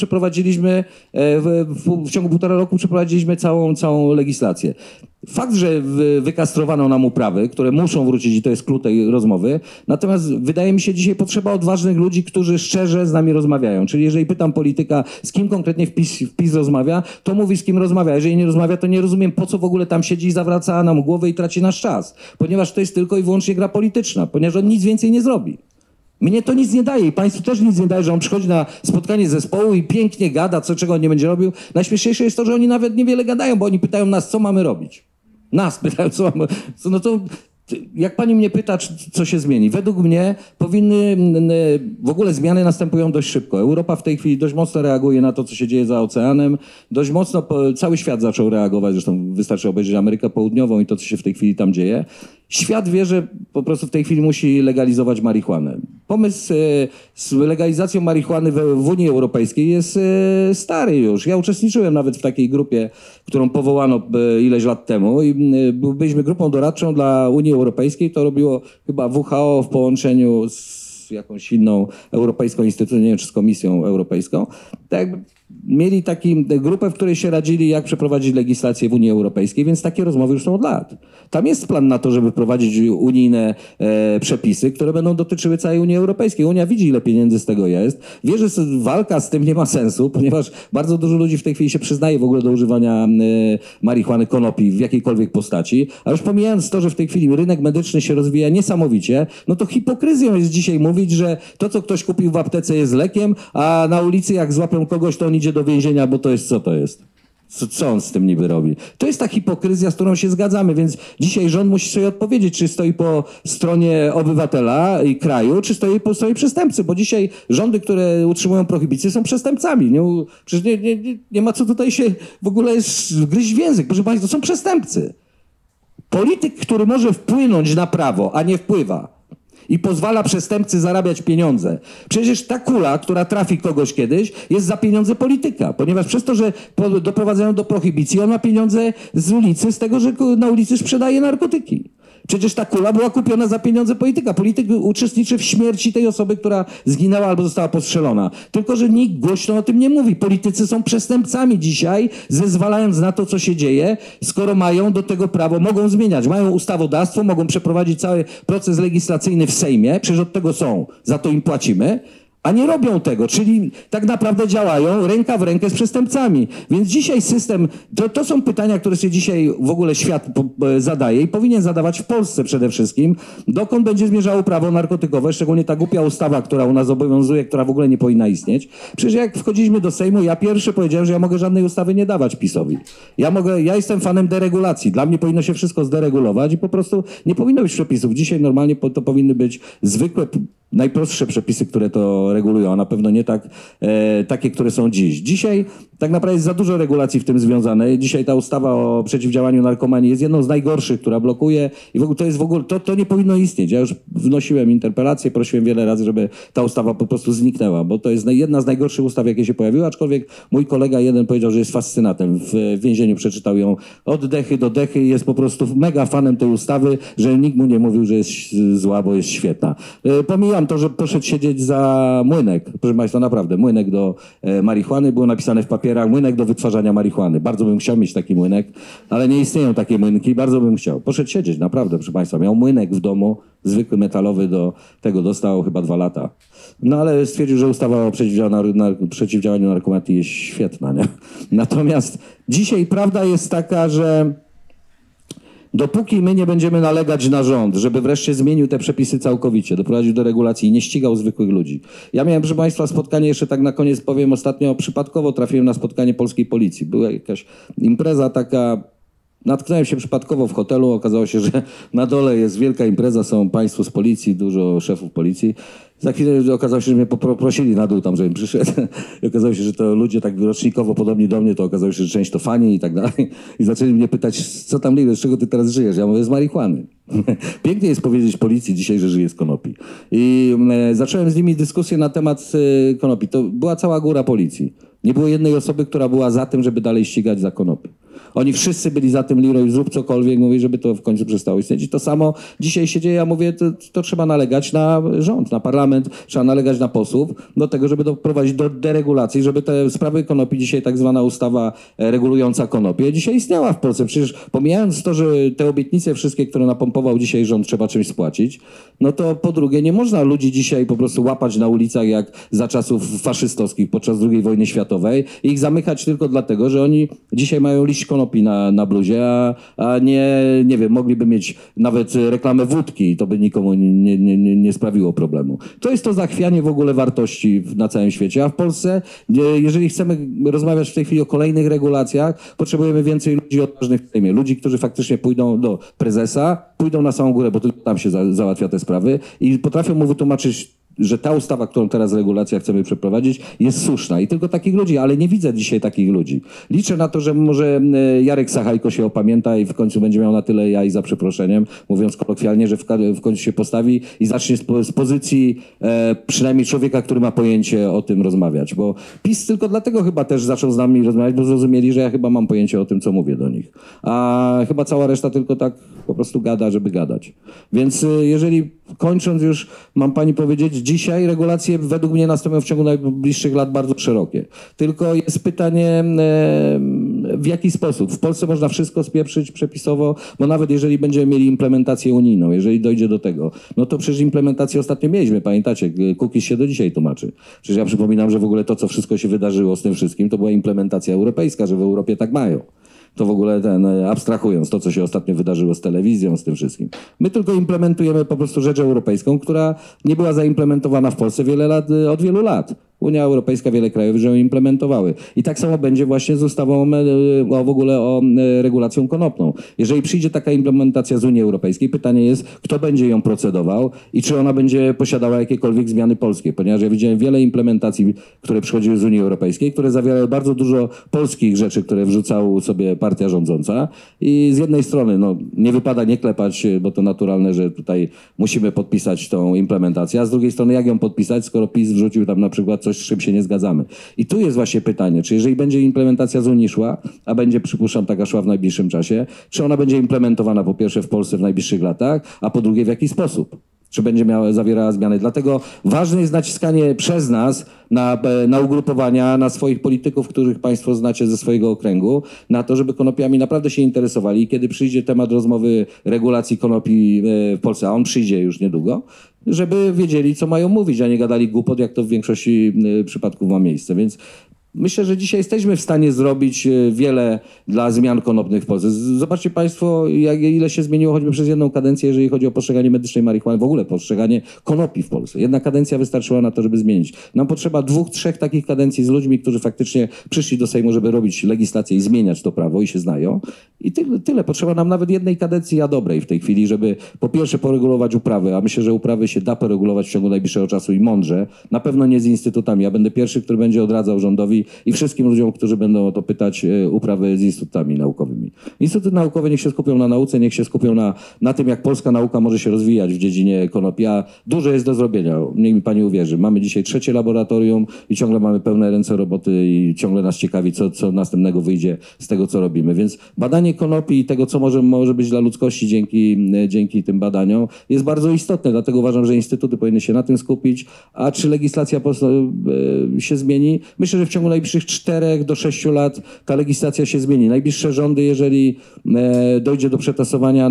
przeprowadziliśmy całą legislację. Fakt, że wykastrowano nam uprawy, które muszą wrócić i to jest klucz tej rozmowy, natomiast wydaje mi się dzisiaj potrzeba odważnych ludzi, którzy szczerze z nami rozmawiają. Czyli jeżeli pytam polityka, z kim konkretnie wpis rozmawia, to mówi, z kim rozmawia. Jeżeli nie rozmawia, to nie rozumiem, po co w ogóle tam siedzi i zawraca nam głowę i traci nasz czas. Ponieważ to jest tylko i wyłącznie gra polityczna, ponieważ on nic więcej nie zrobi. Mnie to nic nie daje i państwu też nic nie daje, że on przychodzi na spotkanie zespołu i pięknie gada, czego on nie będzie robił. Najśmieszniejsze jest to, że oni nawet niewiele gadają, bo oni pytają nas, co mamy robić. Nas pytają, co mamy... No to jak pani mnie pyta, co się zmieni? Według mnie w ogóle zmiany następują dość szybko. Europa w tej chwili dość mocno reaguje na to, co się dzieje za oceanem. Dość mocno cały świat zaczął reagować, zresztą wystarczy obejrzeć Amerykę Południową i to, co się w tej chwili tam dzieje. Świat wie, że po prostu w tej chwili musi legalizować marihuanę. Pomysł z legalizacją marihuany w Unii Europejskiej jest stary już. Ja uczestniczyłem nawet w takiej grupie, którą powołano ileś lat temu i byliśmy grupą doradczą dla Unii Europejskiej. To robiło chyba WHO w połączeniu z jakąś inną europejską instytucją, nie wiem, czy z Komisją Europejską. Tak jakby mieli taką grupę, w której się radzili, jak przeprowadzić legislację w Unii Europejskiej, więc takie rozmowy już są od lat. Tam jest plan na to, żeby wprowadzić unijne przepisy, które będą dotyczyły całej Unii Europejskiej. Unia widzi, ile pieniędzy z tego jest. Wie, że walka z tym nie ma sensu, ponieważ bardzo dużo ludzi w tej chwili się przyznaje w ogóle do używania marihuany, konopi w jakiejkolwiek postaci. A już pomijając to, że w tej chwili rynek medyczny się rozwija niesamowicie, no to hipokryzją jest dzisiaj mówić, że to, co ktoś kupił w aptece jest lekiem, a na ulicy jak złapią kogoś, to on idzie do więzienia, bo to jest co to jest. Co on z tym niby robi? To jest ta hipokryzja, z którą się zgadzamy, więc dzisiaj rząd musi sobie odpowiedzieć, czy stoi po stronie obywatela i kraju, czy stoi po stronie przestępcy, bo dzisiaj rządy, które utrzymują prohibicję, są przestępcami. Przecież nie ma co tutaj się w ogóle gryźć w język. Proszę Państwa, to są przestępcy. Polityk, który może wpłynąć na prawo, a nie wpływa i pozwala przestępcy zarabiać pieniądze. Przecież ta kula, która trafi kogoś kiedyś, jest za pieniądze polityka, ponieważ przez to, że doprowadzają do prohibicji, on ma pieniądze z ulicy, z tego, że na ulicy sprzedaje narkotyki. Przecież ta kula była kupiona za pieniądze polityka. Polityk uczestniczy w śmierci tej osoby, która zginęła albo została postrzelona. Tylko że nikt głośno o tym nie mówi. Politycy są przestępcami dzisiaj, zezwalając na to, co się dzieje, skoro mają do tego prawo, mogą zmieniać. Mają ustawodawstwo, mogą przeprowadzić cały proces legislacyjny w Sejmie, przecież od tego są, za to im płacimy. A nie robią tego, czyli tak naprawdę działają ręka w rękę z przestępcami. Więc dzisiaj system, to są pytania, które się dzisiaj w ogóle świat zadaje i powinien zadawać w Polsce przede wszystkim. Dokąd będzie zmierzało prawo narkotykowe, szczególnie ta głupia ustawa, która u nas obowiązuje, która w ogóle nie powinna istnieć. Przecież jak wchodziliśmy do Sejmu, ja pierwszy powiedziałem, że ja mogę żadnej ustawy nie dawać PiS-owi. Ja jestem fanem deregulacji. Dla mnie powinno się wszystko zderegulować i po prostu nie powinno być przepisów. Dzisiaj normalnie to powinny być zwykłe, najprostsze przepisy, które to regulują, a na pewno nie takie, które są dziś. Dzisiaj tak naprawdę jest za dużo regulacji w tym związane. Dzisiaj ta ustawa o przeciwdziałaniu narkomanii jest jedną z najgorszych, która blokuje i w ogóle to jest to nie powinno istnieć. Ja już wnosiłem interpelację, prosiłem wiele razy, żeby ta ustawa po prostu zniknęła, bo to jest jedna z najgorszych ustaw, jakie się pojawiły, aczkolwiek mój kolega jeden powiedział, że jest fascynatem. W więzieniu przeczytał ją od dechy do dechy i jest po prostu mega fanem tej ustawy, że nikt mu nie mówił, że jest zła, bo jest świetna. Pomijam to, że poszedł siedzieć za młynek. Proszę Państwa, naprawdę, młynek do marihuany, było napisane w papierach, młynek do wytwarzania marihuany. Bardzo bym chciał mieć taki młynek, ale nie istnieją takie młynki, bardzo bym chciał. Poszedł siedzieć, naprawdę, proszę Państwa. Miał młynek w domu, zwykły metalowy, do tego dostał chyba 2 lata. No ale stwierdził, że ustawa o przeciwdziałaniu narkomanii jest świetna, nie? Natomiast dzisiaj prawda jest taka, że dopóki my nie będziemy nalegać na rząd, żeby wreszcie zmienił te przepisy całkowicie, doprowadził do regulacji i nie ścigał zwykłych ludzi. Ja miałem, proszę Państwa, spotkanie, jeszcze tak na koniec powiem, ostatnio przypadkowo trafiłem na spotkanie polskiej policji. Była jakaś impreza taka, natknąłem się przypadkowo w hotelu, okazało się, że na dole jest wielka impreza, są państwo z policji, dużo szefów policji. Za chwilę okazało się, że mnie poprosili na dół tam, żebym przyszedł. I okazało się, że to ludzie tak rocznikowo podobni do mnie, to okazało się, że część to fani i tak dalej. I zaczęli mnie pytać, co tam Lider, z czego ty teraz żyjesz? Ja mówię, z marihuany. Pięknie jest powiedzieć policji dzisiaj, że żyje z konopi. I zacząłem z nimi dyskusję na temat konopi. To była cała góra policji. Nie było jednej osoby, która była za tym, żeby dalej ścigać za konopi. Oni wszyscy byli za tym, Leroy, zrób cokolwiek, mówię, żeby to w końcu przestało istnieć. I to samo dzisiaj się dzieje, ja mówię, to trzeba nalegać na rząd, na parlament, trzeba nalegać na posłów do tego, żeby doprowadzić do deregulacji, żeby te sprawy konopi, dzisiaj tak zwana ustawa regulująca konopie, dzisiaj istniała w Polsce. Przecież pomijając to, że te obietnice wszystkie, które napompował dzisiaj rząd, trzeba czymś spłacić, no to po drugie, nie można ludzi dzisiaj po prostu łapać na ulicach jak za czasów faszystowskich podczas II wojny światowej i ich zamykać tylko dlatego, że oni dzisiaj mają liść konopi na bluzie, a nie wiem, mogliby mieć nawet reklamę wódki i to by nikomu nie sprawiło problemu. To jest to zachwianie w ogóle wartości na całym świecie, a w Polsce, jeżeli chcemy rozmawiać w tej chwili o kolejnych regulacjach, potrzebujemy więcej ludzi odważnych w Sejmie. Ludzi, którzy faktycznie pójdą do prezesa, pójdą na samą górę, bo tylko tam się załatwia te sprawy i potrafią mu wytłumaczyć, że ta ustawa, którą teraz regulacja chcemy przeprowadzić, jest słuszna. I tylko takich ludzi, ale nie widzę dzisiaj takich ludzi. Liczę na to, że może Jarek Sachajko się opamięta i w końcu będzie miał na tyle jaj, za przeproszeniem, mówiąc kolokwialnie, że w końcu się postawi i zacznie z pozycji przynajmniej człowieka, który ma pojęcie o tym rozmawiać. Bo PiS tylko dlatego chyba też zaczął z nami rozmawiać, bo zrozumieli, że ja chyba mam pojęcie o tym, co mówię do nich. A chyba cała reszta tylko tak po prostu gada, żeby gadać. Więc jeżeli kończąc już, mam pani powiedzieć, dzisiaj regulacje według mnie nastąpią w ciągu najbliższych lat bardzo szerokie. Tylko jest pytanie, w jaki sposób. W Polsce można wszystko spieprzyć przepisowo, bo nawet jeżeli będziemy mieli implementację unijną, jeżeli dojdzie do tego, no to przecież implementację ostatnio mieliśmy, pamiętacie, Kukiz się do dzisiaj tłumaczy. Przecież ja przypominam, że w ogóle to, co wszystko się wydarzyło z tym wszystkim, to była implementacja europejska, że w Europie tak mają. To w ogóle abstrahując to, co się ostatnio wydarzyło z telewizją, z tym wszystkim. My tylko implementujemy po prostu rzecz europejską, która nie była zaimplementowana w Polsce od wielu lat. Unia Europejska, wiele krajów już ją implementowały. I tak samo będzie właśnie z ustawą w ogóle o regulacją konopną. Jeżeli przyjdzie taka implementacja z Unii Europejskiej, pytanie jest, kto będzie ją procedował i czy ona będzie posiadała jakiekolwiek zmiany polskie. Ponieważ ja widziałem wiele implementacji, które przychodziły z Unii Europejskiej, które zawierały bardzo dużo polskich rzeczy, które wrzucała sobie partia rządząca. I z jednej strony nie wypada nie klepać, bo to naturalne, że tutaj musimy podpisać tą implementację, a z drugiej strony jak ją podpisać, skoro PiS wrzucił tam na przykład coś, z czym się nie zgadzamy. I tu jest właśnie pytanie, czy jeżeli będzie implementacja z Unii szła, a będzie, przypuszczam, taka szła w najbliższym czasie, czy ona będzie implementowana po pierwsze w Polsce w najbliższych latach, a po drugie w jaki sposób? Czy będzie zawierała zmiany. Dlatego ważne jest naciskanie przez nas na ugrupowania, na swoich polityków, których państwo znacie ze swojego okręgu, na to, żeby konopiami naprawdę się interesowali. I kiedy przyjdzie temat rozmowy regulacji konopi w Polsce, a on przyjdzie już niedługo, żeby wiedzieli, co mają mówić, a nie gadali głupot, jak to w większości przypadków ma miejsce. Więc myślę, że dzisiaj jesteśmy w stanie zrobić wiele dla zmian konopnych w Polsce. Zobaczcie państwo, ile się zmieniło choćby przez jedną kadencję, jeżeli chodzi o postrzeganie medycznej marihuany, w ogóle postrzeganie konopi w Polsce. Jedna kadencja wystarczyła na to, żeby zmienić. Nam potrzeba 2, 3 takich kadencji z ludźmi, którzy faktycznie przyszli do Sejmu, żeby robić legislację i zmieniać to prawo i się znają. I tyle. Potrzeba nam nawet jednej kadencji, a dobrej w tej chwili, żeby po pierwsze poregulować uprawy, a myślę, że uprawy się da poregulować w ciągu najbliższego czasu i mądrze. Na pewno nie z instytutami. Ja będę pierwszy, który będzie odradzał rządowi i wszystkim ludziom, którzy będą o to pytać, uprawy z instytutami naukowymi. Instytuty naukowe niech się skupią na nauce, niech się skupią na tym, jak polska nauka może się rozwijać w dziedzinie konopi. A dużo jest do zrobienia, niech mi pani uwierzy. Mamy dzisiaj 3. laboratorium i ciągle mamy pełne ręce roboty i ciągle nas ciekawi, co następnego wyjdzie z tego, co robimy. Więc badanie konopi i tego, co może być dla ludzkości dzięki tym badaniom, jest bardzo istotne. Dlatego uważam, że instytuty powinny się na tym skupić. A czy legislacja się zmieni? Myślę, że w ciągu najbliższych 4 do 6 lat ta legislacja się zmieni. Najbliższe rządy, jeżeli dojdzie do przetasowania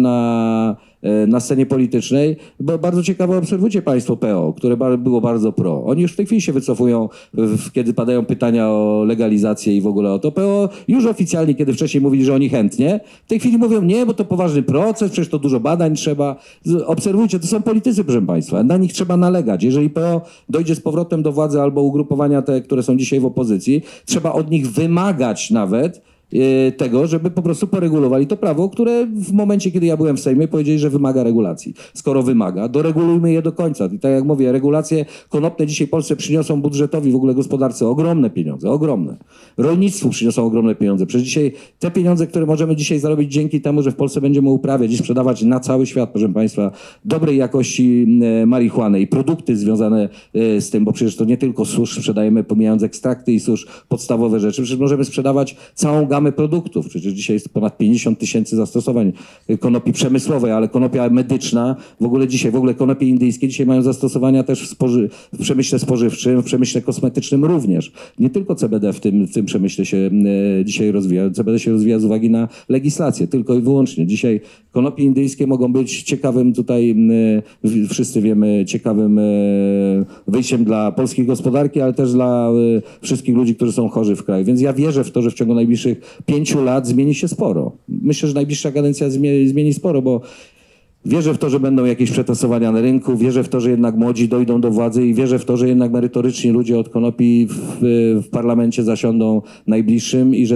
na scenie politycznej, bo bardzo ciekawe obserwujcie państwo PO, które było bardzo pro. Oni już w tej chwili się wycofują, kiedy padają pytania o legalizację i w ogóle o to. PO już oficjalnie, kiedy wcześniej mówili, że oni chętnie, w tej chwili mówią nie, bo to poważny proces, przecież to dużo badań trzeba. Obserwujcie, to są politycy, proszę państwa. Na nich trzeba nalegać. Jeżeli PO dojdzie z powrotem do władzy albo ugrupowania te, które są dzisiaj w opozycji, trzeba od nich wymagać nawet tego, żeby po prostu poregulowali to prawo, które w momencie, kiedy ja byłem w Sejmie, powiedzieli, że wymaga regulacji. Skoro wymaga, doregulujmy je do końca. I tak jak mówię, regulacje konopne dzisiaj Polsce przyniosą budżetowi, w ogóle gospodarce ogromne pieniądze, ogromne. Rolnictwu przyniosą ogromne pieniądze. Przecież dzisiaj te pieniądze, które możemy dzisiaj zarobić dzięki temu, że w Polsce będziemy uprawiać i sprzedawać na cały świat, proszę państwa, dobrej jakości marihuany i produkty związane z tym, bo przecież to nie tylko susz sprzedajemy, pomijając ekstrakty i susz, podstawowe rzeczy. Przecież możemy sprzedawać całą gamę produktów. Przecież dzisiaj jest ponad 50 000 zastosowań konopi przemysłowej, ale konopia medyczna, w ogóle konopie indyjskie dzisiaj mają zastosowania też w przemyśle spożywczym, w przemyśle kosmetycznym również. Nie tylko CBD w tym przemyśle się dzisiaj rozwija. CBD się rozwija z uwagi na legislację, tylko i wyłącznie. Dzisiaj konopie indyjskie mogą być ciekawym tutaj, wszyscy wiemy, ciekawym wyjściem dla polskiej gospodarki, ale też dla wszystkich ludzi, którzy są chorzy w kraju. Więc ja wierzę w to, że w ciągu najbliższych 5 lat zmieni się sporo. Myślę, że najbliższa kadencja zmieni sporo, bo wierzę w to, że będą jakieś przetasowania na rynku, wierzę w to, że jednak młodzi dojdą do władzy i wierzę w to, że jednak merytoryczni ludzie od konopi w parlamencie zasiądą najbliższym i że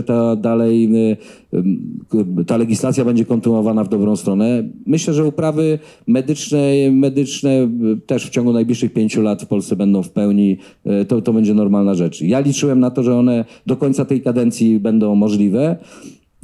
ta legislacja będzie kontynuowana w dobrą stronę. Myślę, że uprawy medyczne też w ciągu najbliższych 5 lat w Polsce będą w pełni, to będzie normalna rzecz. Ja liczyłem na to, że one do końca tej kadencji będą możliwe.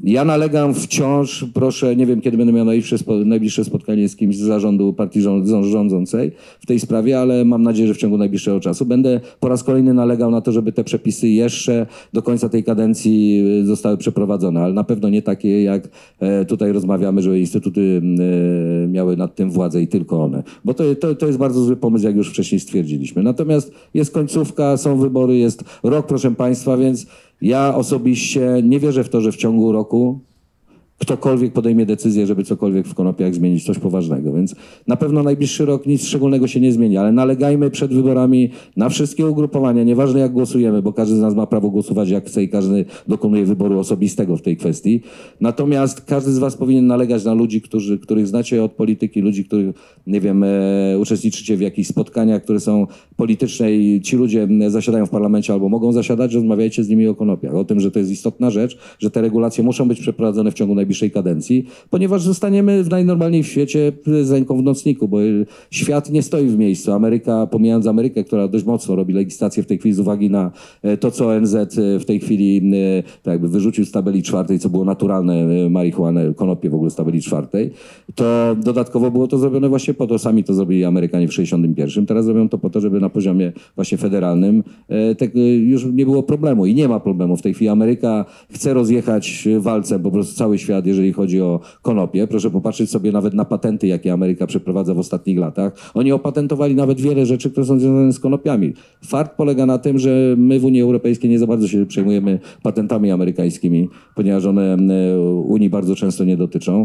Ja nalegam wciąż, proszę, nie wiem kiedy będę miał najbliższe spotkanie z kimś z zarządu partii rządzącej w tej sprawie, ale mam nadzieję, że w ciągu najbliższego czasu będę po raz kolejny nalegał na to, żeby te przepisy jeszcze do końca tej kadencji zostały przeprowadzone, ale na pewno nie takie, jak tutaj rozmawiamy, żeby instytuty miały nad tym władzę i tylko one. Bo to jest bardzo zły pomysł, jak już wcześniej stwierdziliśmy. Natomiast jest końcówka, są wybory, jest rok, proszę Państwa, więc ja osobiście nie wierzę w to, że w ciągu roku ktokolwiek podejmie decyzję, żeby cokolwiek w konopiach zmienić, coś poważnego. Więc na pewno najbliższy rok nic szczególnego się nie zmieni, ale nalegajmy przed wyborami na wszystkie ugrupowania, nieważne jak głosujemy, bo każdy z nas ma prawo głosować jak chce i każdy dokonuje wyboru osobistego w tej kwestii. Natomiast każdy z was powinien nalegać na ludzi, których znacie od polityki, ludzi, których, nie wiem, uczestniczycie w jakichś spotkaniach, które są polityczne i ci ludzie zasiadają w parlamencie albo mogą zasiadać, rozmawiajcie z nimi o konopiach, o tym, że to jest istotna rzecz, że te regulacje muszą być przeprowadzone w ciągu najbliższej kadencji, ponieważ zostaniemy najnormalniej w świecie z ręką w nocniku, bo świat nie stoi w miejscu. Ameryka, pomijając Amerykę, która dość mocno robi legislację w tej chwili z uwagi na to, co ONZ w tej chwili tak jakby wyrzucił z tabeli 4, co było naturalne, marihuanę, konopie w ogóle z tabeli 4, to dodatkowo było to zrobione właśnie po to, sami to zrobili Amerykanie w 61. Teraz robią to po to, żeby na poziomie właśnie federalnym już nie było problemu i nie ma problemu. W tej chwili Ameryka chce rozjechać walcem po prostu cały świat, jeżeli chodzi o konopie. Proszę popatrzeć sobie nawet na patenty, jakie Ameryka przeprowadza w ostatnich latach. Oni opatentowali nawet wiele rzeczy, które są związane z konopiami. Fakt polega na tym, że my w Unii Europejskiej nie za bardzo się przejmujemy patentami amerykańskimi, ponieważ one Unii bardzo często nie dotyczą.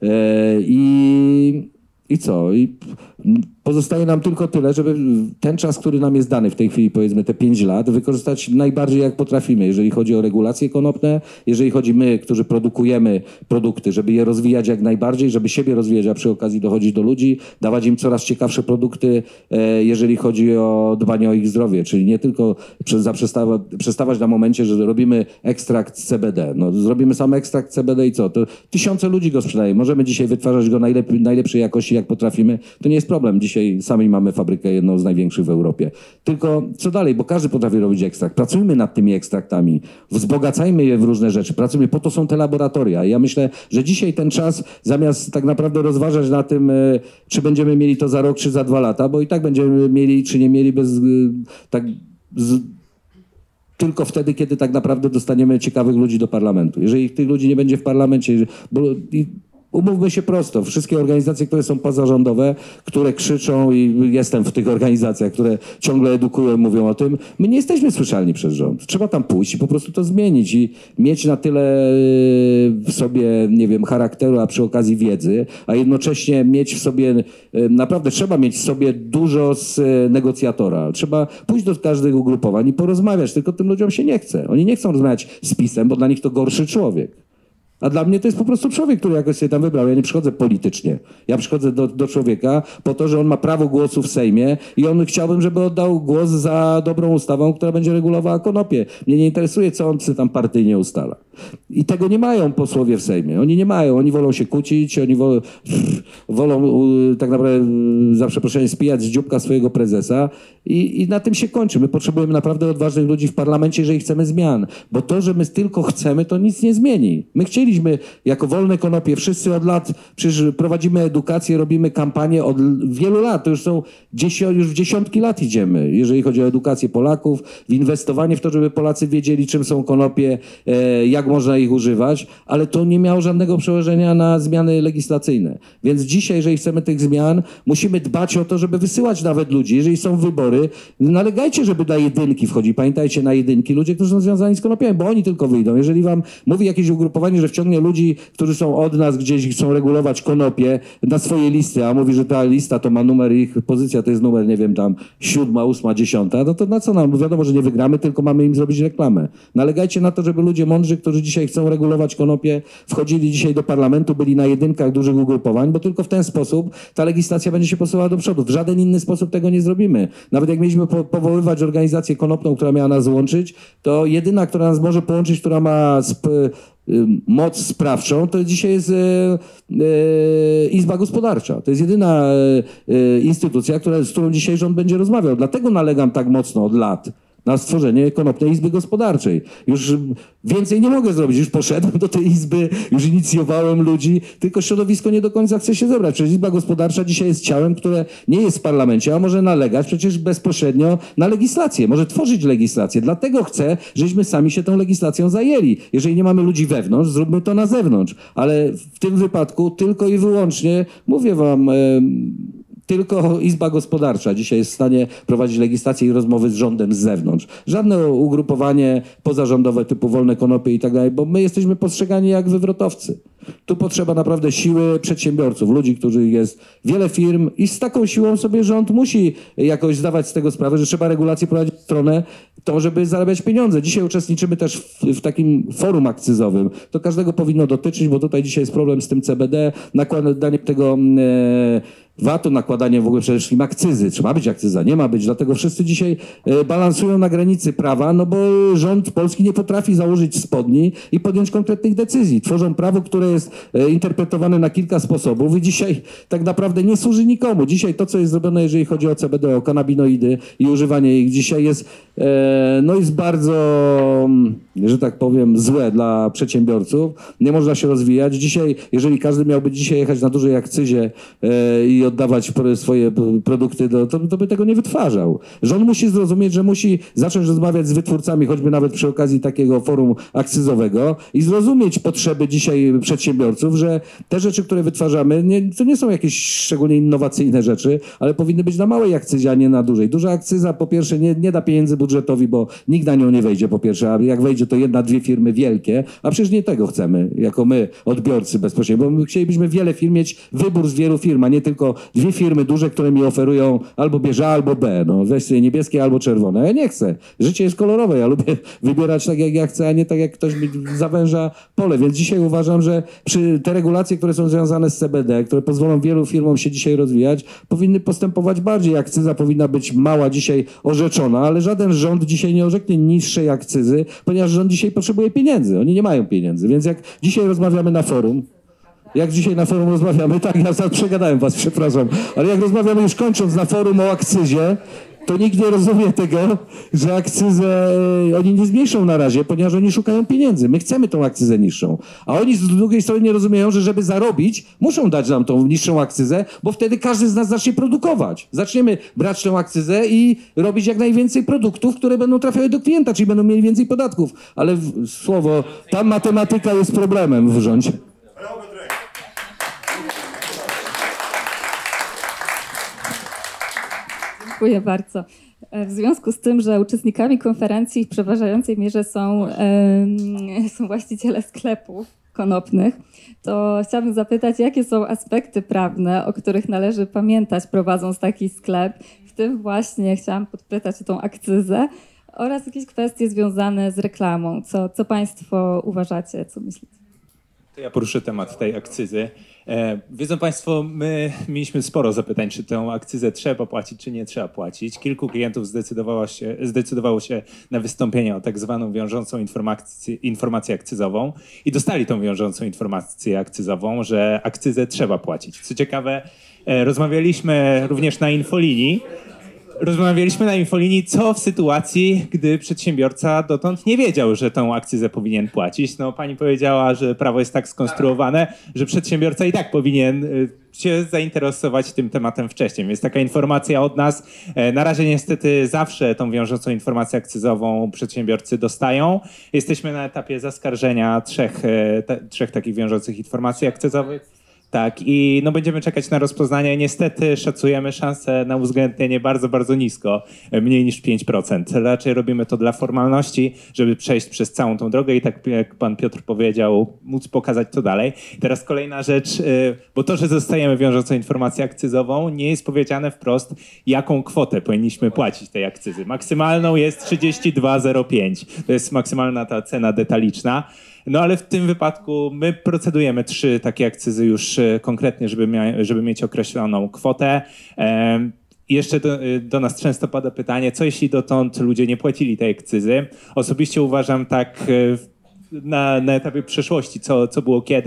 I co? I pozostaje nam tylko tyle, żeby ten czas, który nam jest dany w tej chwili, powiedzmy te 5 lat, wykorzystać najbardziej jak potrafimy, jeżeli chodzi o regulacje konopne, jeżeli chodzi my, którzy produkujemy produkty, żeby je rozwijać jak najbardziej, żeby siebie rozwijać, a przy okazji dochodzić do ludzi, dawać im coraz ciekawsze produkty, jeżeli chodzi o dbanie o ich zdrowie, czyli nie tylko przestawać na momencie, że robimy ekstrakt CBD. No, zrobimy sam ekstrakt CBD i co? To tysiące ludzi go sprzedaje. Możemy dzisiaj wytwarzać go najlepszej jakości, jak potrafimy. To nie jest problem. Dzisiaj sami mamy fabrykę, jedną z największych w Europie. Tylko co dalej, bo każdy potrafi robić ekstrakt. Pracujmy nad tymi ekstraktami, wzbogacajmy je w różne rzeczy, pracujmy, po to są te laboratoria. Ja myślę, że dzisiaj ten czas, zamiast tak naprawdę rozważać na tym, czy będziemy mieli to za rok, czy za 2 lata, bo i tak będziemy mieli, czy nie mieli tylko wtedy, kiedy tak naprawdę dostaniemy ciekawych ludzi do parlamentu. Jeżeli tych ludzi nie będzie w parlamencie, umówmy się prosto, wszystkie organizacje, które są pozarządowe, które krzyczą i jestem w tych organizacjach, które ciągle edukują i mówią o tym, my nie jesteśmy słyszalni przez rząd. Trzeba tam pójść i po prostu to zmienić i mieć na tyle w sobie, nie wiem, charakteru, a przy okazji wiedzy, a jednocześnie mieć w sobie, naprawdę trzeba mieć w sobie dużo z negocjatora. Trzeba pójść do każdych ugrupowań i porozmawiać, tylko tym ludziom się nie chce. Oni nie chcą rozmawiać z PiS-em, bo dla nich to gorszy człowiek. A dla mnie to jest po prostu człowiek, który jakoś się tam wybrał. Ja nie przychodzę politycznie. Ja przychodzę do człowieka po to, że on ma prawo głosu w Sejmie i on chciałbym, żeby oddał głos za dobrą ustawą, która będzie regulowała konopie. Mnie nie interesuje, co on tam partyjnie ustala. I tego nie mają posłowie w Sejmie. Oni nie mają. Oni wolą się kłócić, oni wolą tak naprawdę, za przeproszeniem, spijać z dzióbka swojego prezesa i na tym się kończy. My potrzebujemy naprawdę odważnych ludzi w parlamencie, jeżeli chcemy zmian. Bo to, że my tylko chcemy, to nic nie zmieni. My chcieliśmy jako Wolne Konopie, wszyscy od lat, przecież prowadzimy edukację, robimy kampanię od wielu lat. To już są już w dziesiątki lat idziemy, jeżeli chodzi o edukację Polaków, w inwestowanie w to, żeby Polacy wiedzieli, czym są konopie, jak można ich używać, ale to nie miało żadnego przełożenia na zmiany legislacyjne. Więc dzisiaj, jeżeli chcemy tych zmian, musimy dbać o to, żeby wysyłać nawet ludzi. Jeżeli są wybory, nalegajcie, żeby na jedynki wchodzi. Pamiętajcie, na jedynki ludzie, którzy są związani z konopiami, bo oni tylko wyjdą. Jeżeli wam mówi jakieś ugrupowanie, że wciągnie ludzi, którzy są od nas gdzieś i chcą regulować konopie na swoje listy, a mówi, że ta lista to ma numer, ich pozycja to jest numer, nie wiem, tam 7., 8., 10., no to na co nam? Bo wiadomo, że nie wygramy, tylko mamy im zrobić reklamę. Nalegajcie na to, żeby ludzie mądrzy, którzy dzisiaj chcą regulować konopie, wchodzili dzisiaj do parlamentu, byli na jedynkach dużych ugrupowań, bo tylko w ten sposób ta legislacja będzie się posuwała do przodu. W żaden inny sposób tego nie zrobimy. Nawet jak mieliśmy powoływać organizację konopną, która miała nas łączyć, to jedyna, która nas może połączyć, która ma moc sprawczą, to dzisiaj jest Izba Gospodarcza. To jest jedyna instytucja, z którą dzisiaj rząd będzie rozmawiał. Dlatego nalegam tak mocno od lat na stworzenie konopnej izby gospodarczej. Już więcej nie mogę zrobić, już poszedłem do tej izby, już inicjowałem ludzi, tylko środowisko nie do końca chce się zebrać. Przecież izba gospodarcza dzisiaj jest ciałem, które nie jest w parlamencie, a może nalegać przecież bezpośrednio na legislację, może tworzyć legislację. Dlatego chcę, żebyśmy sami się tą legislacją zajęli. Jeżeli nie mamy ludzi wewnątrz, zróbmy to na zewnątrz. Ale w tym wypadku tylko i wyłącznie, mówię wam, tylko Izba Gospodarcza dzisiaj jest w stanie prowadzić legislację i rozmowy z rządem z zewnątrz. Żadne ugrupowanie pozarządowe typu Wolne Konopie i tak dalej, bo my jesteśmy postrzegani jak wywrotowcy. Tu potrzeba naprawdę siły przedsiębiorców, ludzi, których jest wiele firm i z taką siłą sobie rząd musi jakoś zdawać z tego sprawę, że trzeba regulacje prowadzić w stronę to, żeby zarabiać pieniądze. Dzisiaj uczestniczymy też w takim forum akcyzowym. To każdego powinno dotyczyć, bo tutaj dzisiaj jest problem z tym CBD, nakładaniem tego VAT-u, nakładaniem w ogóle przede wszystkim akcyzy. Czy ma być akcyza? Nie ma być. Dlatego wszyscy dzisiaj balansują na granicy prawa, no bo rząd polski nie potrafi założyć spodni i podjąć konkretnych decyzji. Tworzą prawo, które jest interpretowane na kilka sposobów i dzisiaj tak naprawdę nie służy nikomu. Dzisiaj to, co jest zrobione, jeżeli chodzi o CBD, o kanabinoidy i używanie ich dzisiaj jest, jest bardzo, że tak powiem, złe dla przedsiębiorców. Nie można się rozwijać. Dzisiaj, jeżeli każdy miałby dzisiaj jechać na dużej akcyzie i oddawać swoje produkty, to by tego nie wytwarzał. Rząd musi zrozumieć, że musi zacząć rozmawiać z wytwórcami, choćby nawet przy okazji takiego forum akcyzowego i zrozumieć potrzeby dzisiaj przedsiębiorców, że te rzeczy, które wytwarzamy, to nie są jakieś szczególnie innowacyjne rzeczy, ale powinny być na małej akcyzie, a nie na dużej. Duża akcyza po pierwsze nie da pieniędzy budżetowi, bo nikt na nią nie wejdzie po pierwsze, a jak wejdzie to jedna, dwie firmy wielkie, a przecież nie tego chcemy, jako my, odbiorcy bezpośrednio, bo my chcielibyśmy wiele firm mieć, wybór z wielu firm, a nie tylko dwie firmy duże, które mi oferują albo bierze A, albo B. No, weź sobie niebieskie albo czerwone. Ja nie chcę. Życie jest kolorowe. Ja lubię wybierać tak, jak ja chcę, a nie tak, jak ktoś mi zawęża pole. Więc dzisiaj uważam, że te regulacje, które są związane z CBD, które pozwolą wielu firmom się dzisiaj rozwijać, powinny postępować bardziej. Akcyza powinna być mała dzisiaj orzeczona, ale żaden rząd dzisiaj nie orzeknie niższej akcyzy, ponieważ rząd dzisiaj potrzebuje pieniędzy. Oni nie mają pieniędzy. Więc jak dzisiaj rozmawiamy na forum, tak, ja zaraz przegadałem was, przepraszam, ale jak rozmawiamy już kończąc na forum o akcyzie, to nikt nie rozumie tego, że akcyzę oni nie zmniejszą na razie, ponieważ oni szukają pieniędzy. My chcemy tą akcyzę niższą. A oni z drugiej strony nie rozumieją, że żeby zarobić, muszą dać nam tą niższą akcyzę, bo wtedy każdy z nas zacznie produkować. Zaczniemy brać tę akcyzę i robić jak najwięcej produktów, które będą trafiały do klienta, czyli będą mieli więcej podatków. Ale tam matematyka jest problemem w rządzie. Dziękuję bardzo. W związku z tym, że uczestnikami konferencji w przeważającej mierze są właściciele sklepów konopnych, to chciałabym zapytać, jakie są aspekty prawne, o których należy pamiętać prowadząc taki sklep. W tym właśnie chciałam podpytać o tą akcyzę oraz jakieś kwestie związane z reklamą. Co Państwo uważacie, co myślicie? To ja poruszę temat tej akcyzy. Wiedzą Państwo, my mieliśmy sporo zapytań, czy tę akcyzę trzeba płacić, czy nie trzeba płacić. Kilku klientów zdecydowało się na wystąpienie o tak zwaną wiążącą informację akcyzową i dostali tą wiążącą informację akcyzową, że akcyzę trzeba płacić. Co ciekawe, rozmawialiśmy również na infolinii, co w sytuacji, gdy przedsiębiorca dotąd nie wiedział, że tą akcyzę powinien płacić. No, pani powiedziała, że prawo jest tak skonstruowane, że przedsiębiorca i tak powinien się zainteresować tym tematem wcześniej. Więc taka informacja od nas. Na razie niestety zawsze tą wiążącą informację akcyzową przedsiębiorcy dostają. Jesteśmy na etapie zaskarżenia trzech takich wiążących informacji akcyzowych. Tak, i będziemy czekać na rozpoznanie. Niestety szacujemy szansę na uwzględnienie bardzo, bardzo nisko, mniej niż 5%. Raczej robimy to dla formalności, żeby przejść przez całą tą drogę i tak jak pan Piotr powiedział, móc pokazać to dalej. I teraz kolejna rzecz, bo to, że dostajemy wiążącą informację akcyzową, nie jest powiedziane wprost, jaką kwotę powinniśmy płacić tej akcyzy. Maksymalną jest 32,05. To jest maksymalna ta cena detaliczna. No ale w tym wypadku my procedujemy 3 takie akcyzy już konkretnie, żeby mieć określoną kwotę. Jeszcze do nas często pada pytanie, co jeśli dotąd ludzie nie płacili tej akcyzy? Osobiście uważam tak na etapie przeszłości, co było kiedyś,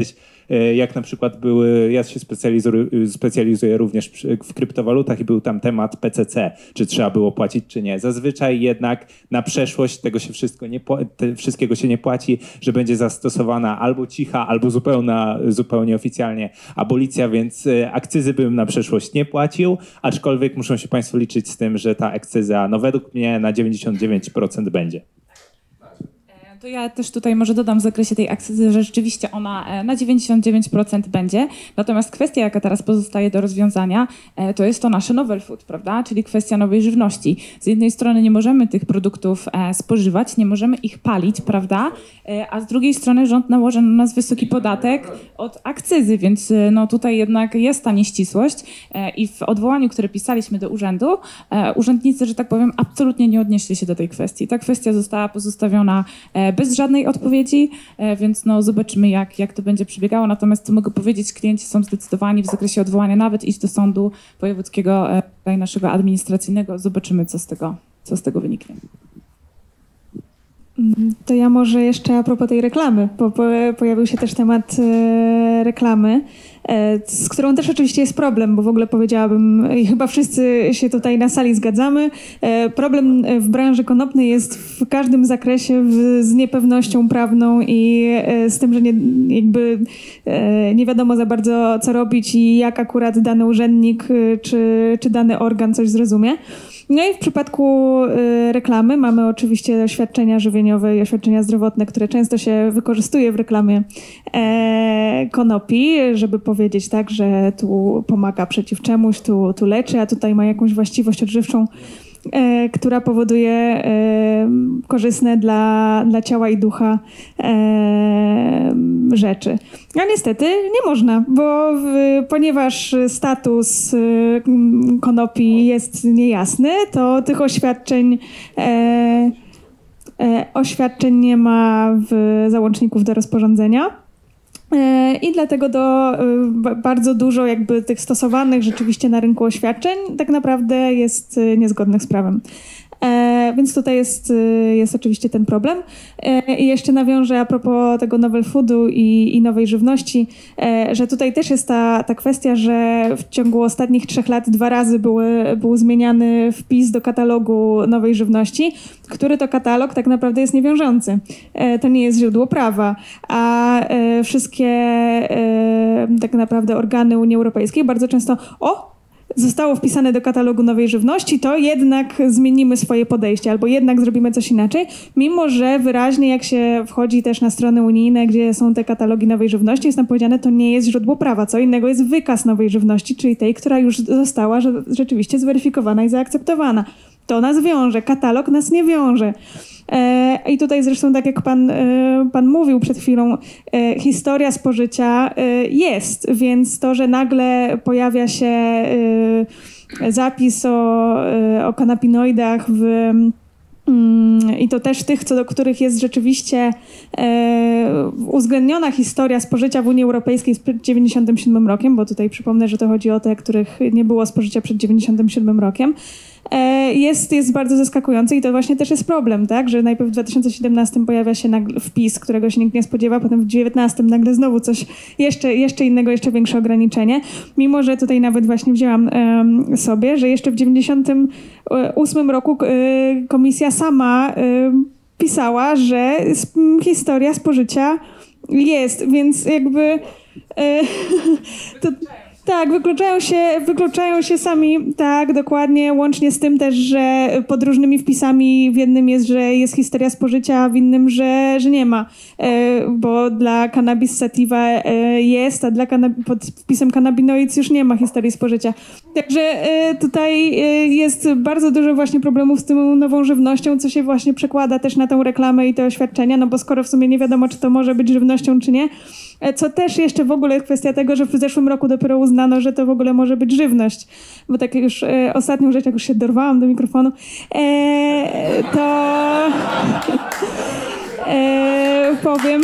jak na przykład ja się specjalizuję również w kryptowalutach i był tam temat PCC, czy trzeba było płacić, czy nie. Zazwyczaj jednak na przeszłość tego się wszystkiego się nie płaci, że będzie zastosowana albo cicha, albo zupełnie oficjalnie abolicja, więc akcyzy bym na przeszłość nie płacił, aczkolwiek muszą się państwo liczyć z tym, że ta akcyza, no według mnie na 99% będzie. To ja też tutaj może dodam w zakresie tej akcyzy, że rzeczywiście ona na 99% będzie. Natomiast kwestia, jaka teraz pozostaje do rozwiązania, to jest to nasze novel food, prawda? Czyli kwestia nowej żywności. Z jednej strony nie możemy tych produktów spożywać, nie możemy ich palić, prawda? A z drugiej strony rząd nałoży na nas wysoki podatek od akcyzy, więc no tutaj jednak jest ta nieścisłość i w odwołaniu, które pisaliśmy do urzędu, urzędnicy, że tak powiem, absolutnie nie odnieśli się do tej kwestii. Ta kwestia została pozostawiona bez żadnej odpowiedzi, więc no zobaczymy, jak to będzie przebiegało. Natomiast co mogę powiedzieć, klienci są zdecydowani w zakresie odwołania nawet iść do sądu wojewódzkiego, naszego administracyjnego. Zobaczymy, co z tego wyniknie. To ja może jeszcze a propos tej reklamy, bo pojawił się też temat reklamy, z którą też oczywiście jest problem, bo w ogóle powiedziałabym, i chyba wszyscy się tutaj na sali zgadzamy, problem w branży konopnej jest w każdym zakresie z niepewnością prawną i z tym, że nie wiadomo za bardzo co robić i jak akurat dany urzędnik czy dany organ coś zrozumie. No i w przypadku reklamy mamy oczywiście oświadczenia żywieniowe i oświadczenia zdrowotne, które często się wykorzystuje w reklamie konopi, żeby powiedzieć tak, że tu pomaga przeciw czemuś, tu leczy, a tutaj ma jakąś właściwość odżywczą, która powoduje korzystne dla ciała i ducha rzeczy. A niestety nie można, ponieważ status konopi jest niejasny, to tych oświadczeń nie ma w załączników do rozporządzenia. I dlatego bardzo dużo jakby tych stosowanych rzeczywiście na rynku oświadczeń tak naprawdę jest niezgodnych z prawem. Więc tutaj jest oczywiście ten problem. I jeszcze nawiążę a propos tego novel foodu i nowej żywności, że tutaj też jest ta kwestia, że w ciągu ostatnich 3 lat 2 razy był zmieniany wpis do katalogu nowej żywności, który to katalog tak naprawdę jest niewiążący. To nie jest źródło prawa, a wszystkie tak naprawdę organy Unii Europejskiej bardzo często zostało wpisane do katalogu nowej żywności, to jednak zmienimy swoje podejście albo jednak zrobimy coś inaczej, mimo że wyraźnie jak się wchodzi też na strony unijne, gdzie są te katalogi nowej żywności, jest tam powiedziane, to nie jest źródło prawa. Co innego jest wykaz nowej żywności, czyli tej, która już została rzeczywiście zweryfikowana i zaakceptowana. To nas wiąże, katalog nas nie wiąże. I tutaj zresztą, tak jak pan mówił przed chwilą, historia spożycia jest, więc to, że nagle pojawia się zapis o kanabinoidach i to też tych, co do których jest rzeczywiście uwzględniona historia spożycia w Unii Europejskiej przed 1997 rokiem, bo tutaj przypomnę, że to chodzi o te, których nie było spożycia przed 1997 rokiem, jest bardzo zaskakujący i to właśnie też jest problem, tak? Że najpierw w 2017 pojawia się nagle wpis, którego się nikt nie spodziewa, potem w 2019 nagle znowu coś jeszcze innego, jeszcze większe ograniczenie, mimo że tutaj nawet właśnie wzięłam sobie, że jeszcze w 1998 roku komisja sama pisała, że historia spożycia jest, więc jakby tak, wykluczają się sami, tak, dokładnie, łącznie z tym też, że pod różnymi wpisami w jednym jest, że jest historia spożycia, a w innym, że nie ma, bo dla cannabis sativa jest, a pod wpisem cannabinoids już nie ma historii spożycia. Także tutaj jest bardzo dużo właśnie problemów z tą nową żywnością, co się właśnie przekłada też na tą reklamę i te oświadczenia, no bo skoro w sumie nie wiadomo, czy to może być żywnością, czy nie, co też jeszcze w ogóle kwestia tego, że w zeszłym roku dopiero uznano, że to w ogóle może być żywność. Bo tak już ostatnią rzecz, jak już się dorwałam do mikrofonu, to powiem.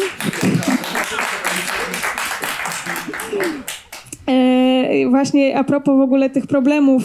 Właśnie a propos w ogóle tych problemów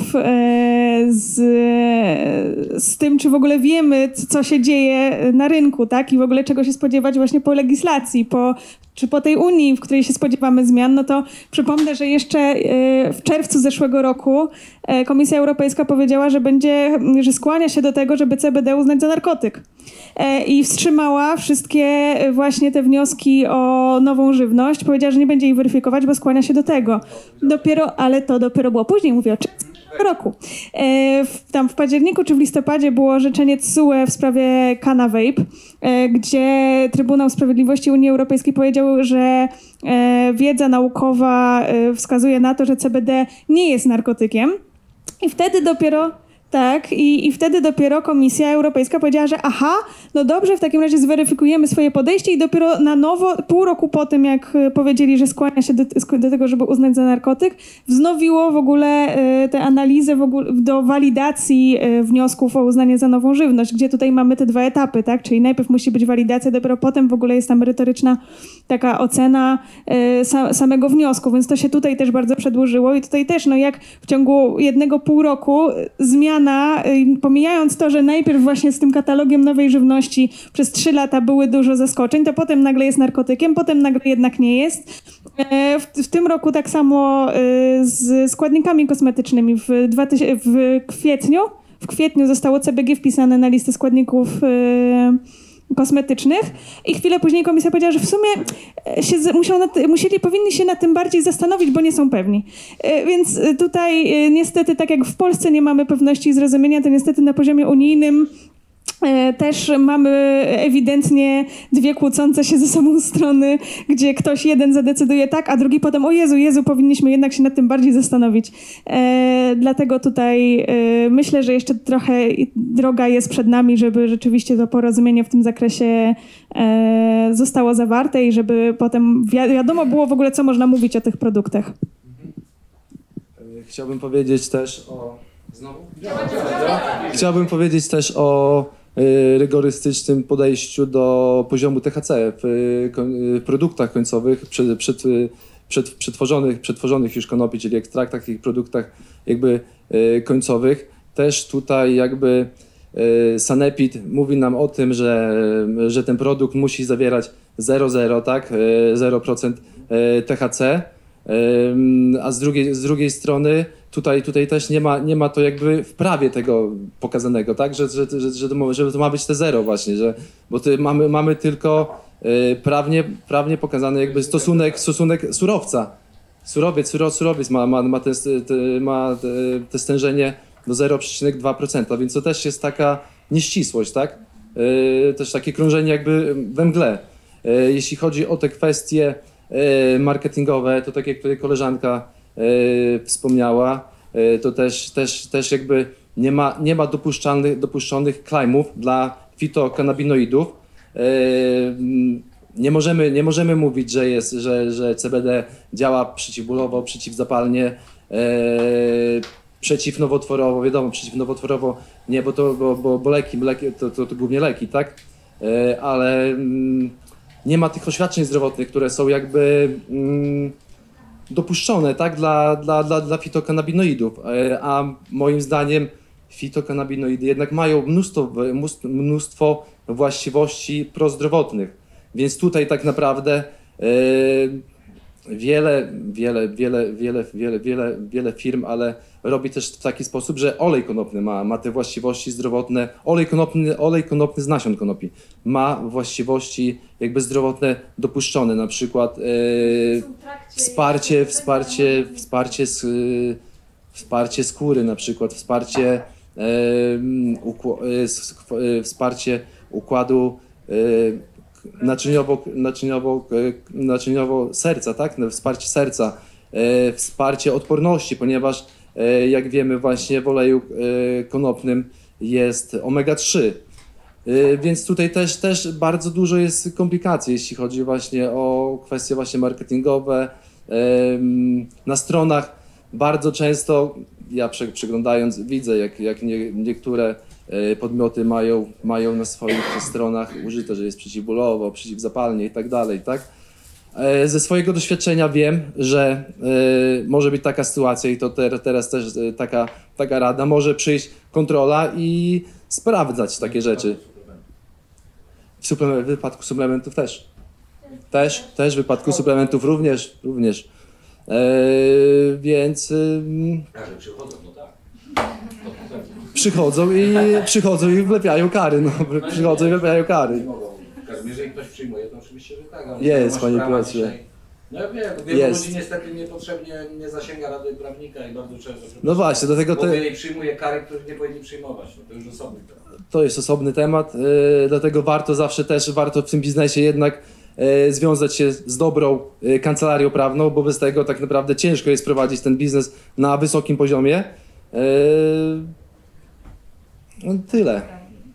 z tym, czy w ogóle wiemy, co się dzieje na rynku, tak? I w ogóle czego się spodziewać właśnie po legislacji, po czy po tej Unii, w której się spodziewamy zmian, no to przypomnę, że jeszcze w czerwcu zeszłego roku Komisja Europejska powiedziała, że skłania się do tego, żeby CBD uznać za narkotyk. I wstrzymała wszystkie właśnie te wnioski o nową żywność. Powiedziała, że nie będzie ich weryfikować, bo skłania się do tego. Ale to dopiero było później, mówię o czerwcu roku. Tam w październiku czy w listopadzie było orzeczenie TSUE w sprawie Kana Vape, gdzie Trybunał Sprawiedliwości Unii Europejskiej powiedział, że wiedza naukowa wskazuje na to, że CBD nie jest narkotykiem. I wtedy dopiero i wtedy dopiero Komisja Europejska powiedziała, że no dobrze, w takim razie zweryfikujemy swoje podejście i dopiero na nowo, pół roku po tym, jak powiedzieli, że skłania się do tego, żeby uznać za narkotyk, wznowiło w ogóle tę analizę do walidacji wniosków o uznanie za nową żywność, gdzie tutaj mamy te dwa etapy, tak? Czyli najpierw musi być walidacja, dopiero potem w ogóle jest ta merytoryczna taka ocena samego wniosku, więc to się tutaj też bardzo przedłużyło i tutaj też, no jak w ciągu jednego pół roku zmiana, pomijając to, że najpierw właśnie z tym katalogiem nowej żywności przez 3 lata były dużo zaskoczeń, to potem nagle jest narkotykiem, potem nagle jednak nie jest. W tym roku tak samo z składnikami kosmetycznymi. W kwietniu zostało CBG wpisane na listę składników kosmetycznych i chwilę później komisja powiedziała, że w sumie powinni się nad tym bardziej zastanowić, bo nie są pewni. Więc tutaj niestety, tak jak w Polsce nie mamy pewności i zrozumienia, to niestety na poziomie unijnym też mamy ewidentnie dwie kłócące się ze sobą strony, gdzie ktoś jeden zadecyduje tak, a drugi potem o Jezu, powinniśmy jednak się nad tym bardziej zastanowić. Dlatego tutaj myślę, że jeszcze trochę droga jest przed nami, żeby rzeczywiście to porozumienie w tym zakresie zostało zawarte i żeby potem wiadomo było w ogóle, co można mówić o tych produktach. Chciałbym powiedzieć też o rygorystycznym podejściu do poziomu THC w produktach końcowych, przetworzonych już konopi, czyli ekstraktach, takich produktach jakby końcowych. Też tutaj jakby Sanepid mówi nam o tym, że ten produkt musi zawierać 0,0, tak? 0% THC, a z drugiej strony tutaj też nie ma to jakby w prawie tego pokazanego, tak? Że to ma być te 0 właśnie, bo mamy tylko prawnie pokazany jakby stosunek surowca. Surowiec ma te stężenie do 0,2%, więc to też jest taka nieścisłość, tak? Też takie krążenie jakby we mgle. Jeśli chodzi o te kwestie marketingowe, to tak jak tutaj koleżanka wspomniała, to też jakby nie ma dopuszczonych claimów dla fitokanabinoidów. Nie możemy mówić, że CBD działa przeciwbólowo, przeciwzapalnie, przeciwnowotworowo. Wiadomo, przeciwnowotworowo nie, bo leki to głównie leki, tak? Ale nie ma tych oświadczeń zdrowotnych, które są jakby dopuszczone, tak, dla fitokanabinoidów, a moim zdaniem fitokanabinoidy jednak mają mnóstwo właściwości prozdrowotnych, więc tutaj tak naprawdę wiele firm, ale robi też w taki sposób, że olej konopny ma te właściwości zdrowotne, olej konopny z nasion konopi ma właściwości jakby zdrowotne dopuszczone, na przykład wsparcie skóry, na przykład wsparcie układu naczyniowo serca, tak? Wsparcie serca, wsparcie odporności, ponieważ jak wiemy właśnie w oleju konopnym jest omega-3. Więc tutaj też bardzo dużo jest komplikacji, jeśli chodzi właśnie o kwestie właśnie marketingowe. Na stronach bardzo często, ja przeglądając widzę, jak niektóre podmioty mają na swoich stronach użyte, że jest przeciwbólowo, przeciwzapalnie i tak dalej, tak? Ze swojego doświadczenia wiem, że może być taka sytuacja i to teraz też taka rada, może przyjść kontrola i sprawdzać takie rzeczy. W wypadku suplementów też. Też w wypadku suplementów również. Więc przychodzą i wlepiają kary. No, przychodzą i wlepiają kary. Jeżeli ktoś przyjmuje, to oczywiście, że tak. Jest, panie Piotrze. No ja wiem, wielu ludzi niestety niepotrzebnie nie zasięga rady prawnika i bardzo często... No właśnie, dlatego nie przyjmuje kary, których nie powinni przyjmować. No to już osobny temat. To jest osobny temat, dlatego warto w tym biznesie jednak związać się z dobrą kancelarią prawną, bo bez tego tak naprawdę ciężko jest prowadzić ten biznes na wysokim poziomie. No tyle.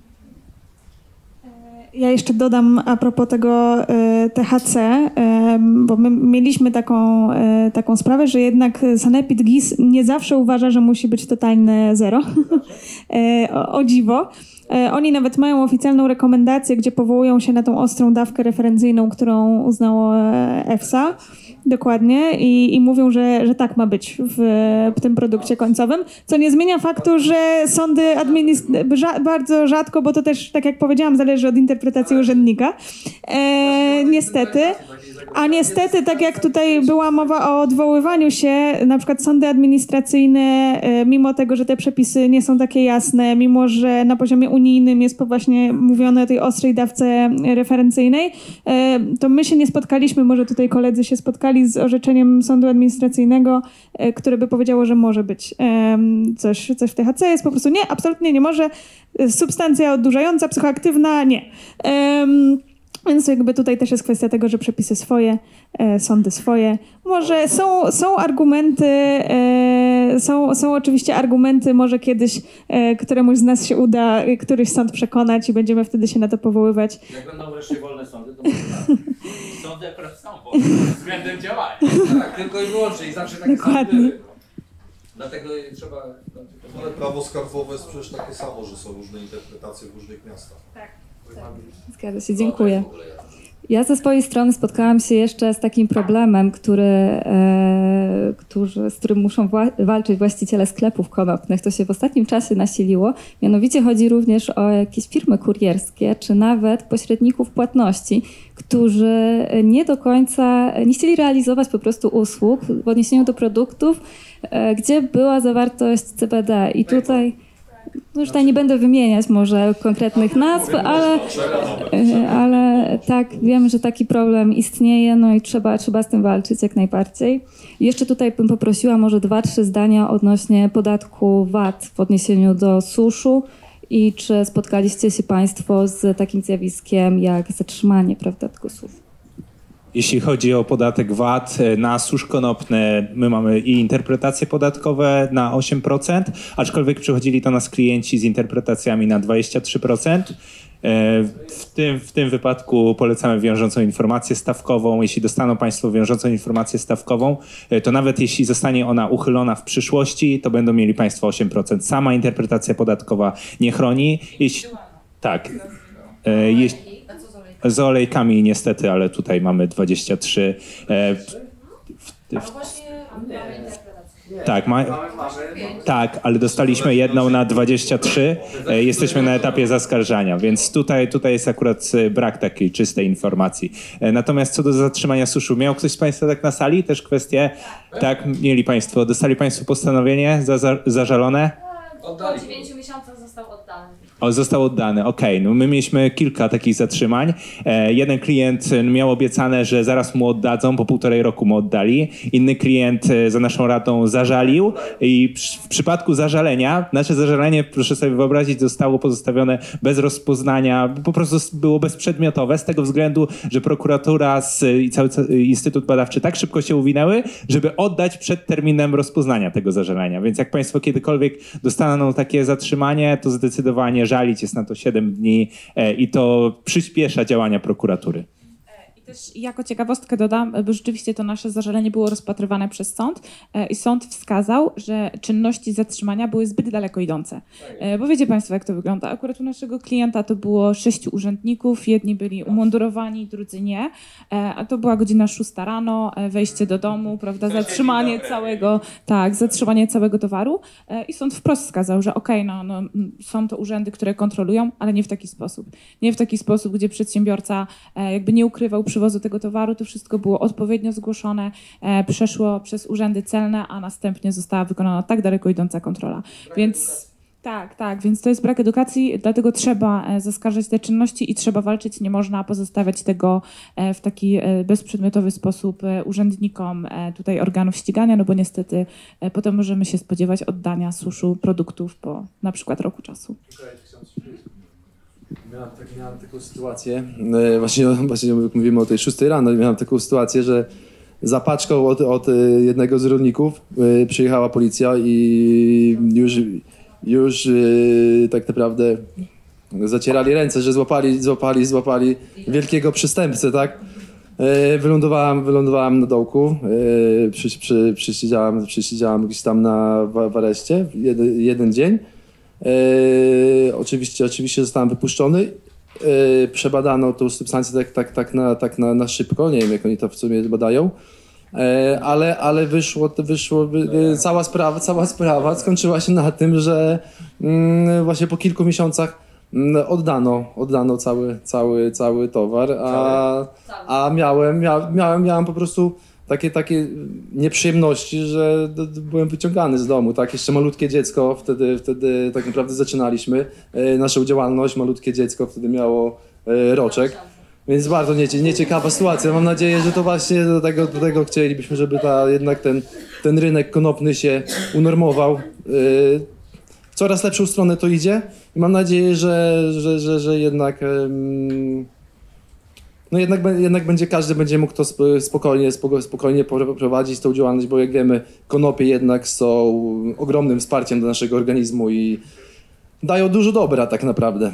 Ja jeszcze dodam a propos tego THC, bo my mieliśmy taką sprawę, że jednak Sanepid GIS nie zawsze uważa, że musi być totalne zero. O dziwo. Oni nawet mają oficjalną rekomendację, gdzie powołują się na tą ostrą dawkę referencyjną, którą uznało EFSA. Dokładnie i mówią, że tak ma być w tym produkcie końcowym, co nie zmienia faktu, że sądy bardzo rzadko, bo to też, tak jak powiedziałam, zależy od interpretacji urzędnika, niestety. A niestety, tak jak tutaj była mowa o odwoływaniu się, na przykład sądy administracyjne, mimo tego, że te przepisy nie są takie jasne, mimo że na poziomie unijnym jest właśnie mówione o tej ostrej dawce referencyjnej, to my się nie spotkaliśmy, może tutaj koledzy się spotkali z orzeczeniem sądu administracyjnego, które by powiedziało, że może być coś w THC, jest po prostu nie, absolutnie nie może, substancja odurzająca, psychoaktywna, nie. Więc jakby tutaj też jest kwestia tego, że przepisy swoje, sądy swoje. Może są argumenty, są oczywiście argumenty, może kiedyś któremuś z nas się uda któryś sąd przekonać i będziemy wtedy się na to powoływać. Jak będą wreszcie wolne sądy, to może tak. Sądy akurat są wolne względem działania. Tak, tylko i wyłącznie i zawsze takie same były. Dlatego trzeba... Ale prawo skarbowe jest przecież takie samo, że są różne interpretacje w różnych miastach. Tak. Zgadza się, dziękuję. Ja ze swojej strony spotkałam się jeszcze z takim problemem, z którym muszą walczyć właściciele sklepów konopnych. To się w ostatnim czasie nasiliło. Mianowicie chodzi również o jakieś firmy kurierskie, czy nawet pośredników płatności, którzy nie do końca nie chcieli realizować po prostu usług w odniesieniu do produktów, gdzie była zawartość CBD. I tutaj... No już tutaj nie będę wymieniać może konkretnych nazw, ale tak, wiem, że taki problem istnieje, no i trzeba z tym walczyć jak najbardziej. I jeszcze tutaj bym poprosiła może 2-3 zdania odnośnie podatku VAT w odniesieniu do suszu i czy spotkaliście się Państwo z takim zjawiskiem jak zatrzymanie, prawda, tego suszu? Jeśli chodzi o podatek VAT na susz konopny, my mamy i interpretacje podatkowe na 8%, aczkolwiek przychodzili do nas klienci z interpretacjami na 23%. W tym wypadku polecamy wiążącą informację stawkową. Jeśli dostaną Państwo wiążącą informację stawkową, to nawet jeśli zostanie ona uchylona w przyszłości, to będą mieli Państwo 8%. Sama interpretacja podatkowa nie chroni. Tak. Z olejkami niestety, ale tutaj mamy 23. Tak, ale dostaliśmy jedną na 23. Jesteśmy na etapie zaskarżania, więc tutaj jest akurat brak takiej czystej informacji. Natomiast co do zatrzymania suszu, miał ktoś z Państwa tak na sali? Też kwestię? Tak, mieli Państwo. Dostali Państwo postanowienie zażalone? Po 9 miesiącach został oddany. Został oddany, okej. No my mieliśmy kilka takich zatrzymań. Jeden klient miał obiecane, że zaraz mu oddadzą, po 1,5 roku mu oddali. Inny klient za naszą radą zażalił i w przypadku zażalenia, nasze zażalenie, proszę sobie wyobrazić, zostało pozostawione bez rozpoznania, po prostu było bezprzedmiotowe z tego względu, że prokuratura i cały Instytut Badawczy tak szybko się uwinęły, żeby oddać przed terminem rozpoznania tego zażalenia. Więc jak Państwo kiedykolwiek dostaną takie zatrzymanie, to zdecydowanie żalić jest na to 7 dni i to przyspiesza działania prokuratury. I też jako ciekawostkę dodam, bo rzeczywiście to nasze zażalenie było rozpatrywane przez sąd i sąd wskazał, że czynności zatrzymania były zbyt daleko idące. Bo wiecie Państwo, jak to wygląda. Akurat u naszego klienta to było 6 urzędników, jedni byli umundurowani, drudzy nie. A to była godzina 6 rano, wejście do domu, prawda, zatrzymanie całego towaru. I sąd wprost wskazał, że są to urzędy, które kontrolują, ale nie w taki sposób. Nie w taki sposób, gdzie przedsiębiorca jakby nie ukrywał przy przywozu tego towaru, to wszystko było odpowiednio zgłoszone, przeszło przez urzędy celne, a następnie została wykonana tak daleko idąca kontrola. Więc tak, więc to jest brak edukacji, dlatego trzeba zaskarżać te czynności i trzeba walczyć, nie można pozostawiać tego w taki bezprzedmiotowy sposób urzędnikom tutaj organów ścigania, no bo niestety potem możemy się spodziewać oddania suszu produktów po na przykład roku czasu. Miałem taką sytuację, właśnie jak mówimy o tej 6 rano, miałem taką sytuację, że za paczką od jednego z rolników przyjechała policja i już tak naprawdę zacierali ręce, że złapali wielkiego przestępcę, tak? Wylądowałem na dołku, przysiedziałem gdzieś tam w areszcie jeden dzień. Oczywiście zostałem wypuszczony. Przebadano tą substancję tak na szybko, nie wiem jak oni to w sumie badają. Ale wyszło cała sprawa skończyła się na tym, że właśnie po kilku miesiącach oddano cały towar, a miałem po prostu takie nieprzyjemności, że byłem wyciągany z domu, tak? Jeszcze malutkie dziecko, wtedy tak naprawdę zaczynaliśmy naszą działalność, malutkie dziecko wtedy miało roczek. Więc bardzo nieciekawa sytuacja. Mam nadzieję, że to właśnie do tego chcielibyśmy, żeby jednak ten rynek konopny się unormował. W coraz lepszą stronę to idzie i mam nadzieję, że jednak każdy będzie mógł to spokojnie prowadzić tą działalność, bo jak wiemy, konopie jednak są ogromnym wsparciem dla naszego organizmu i dają dużo dobra tak naprawdę.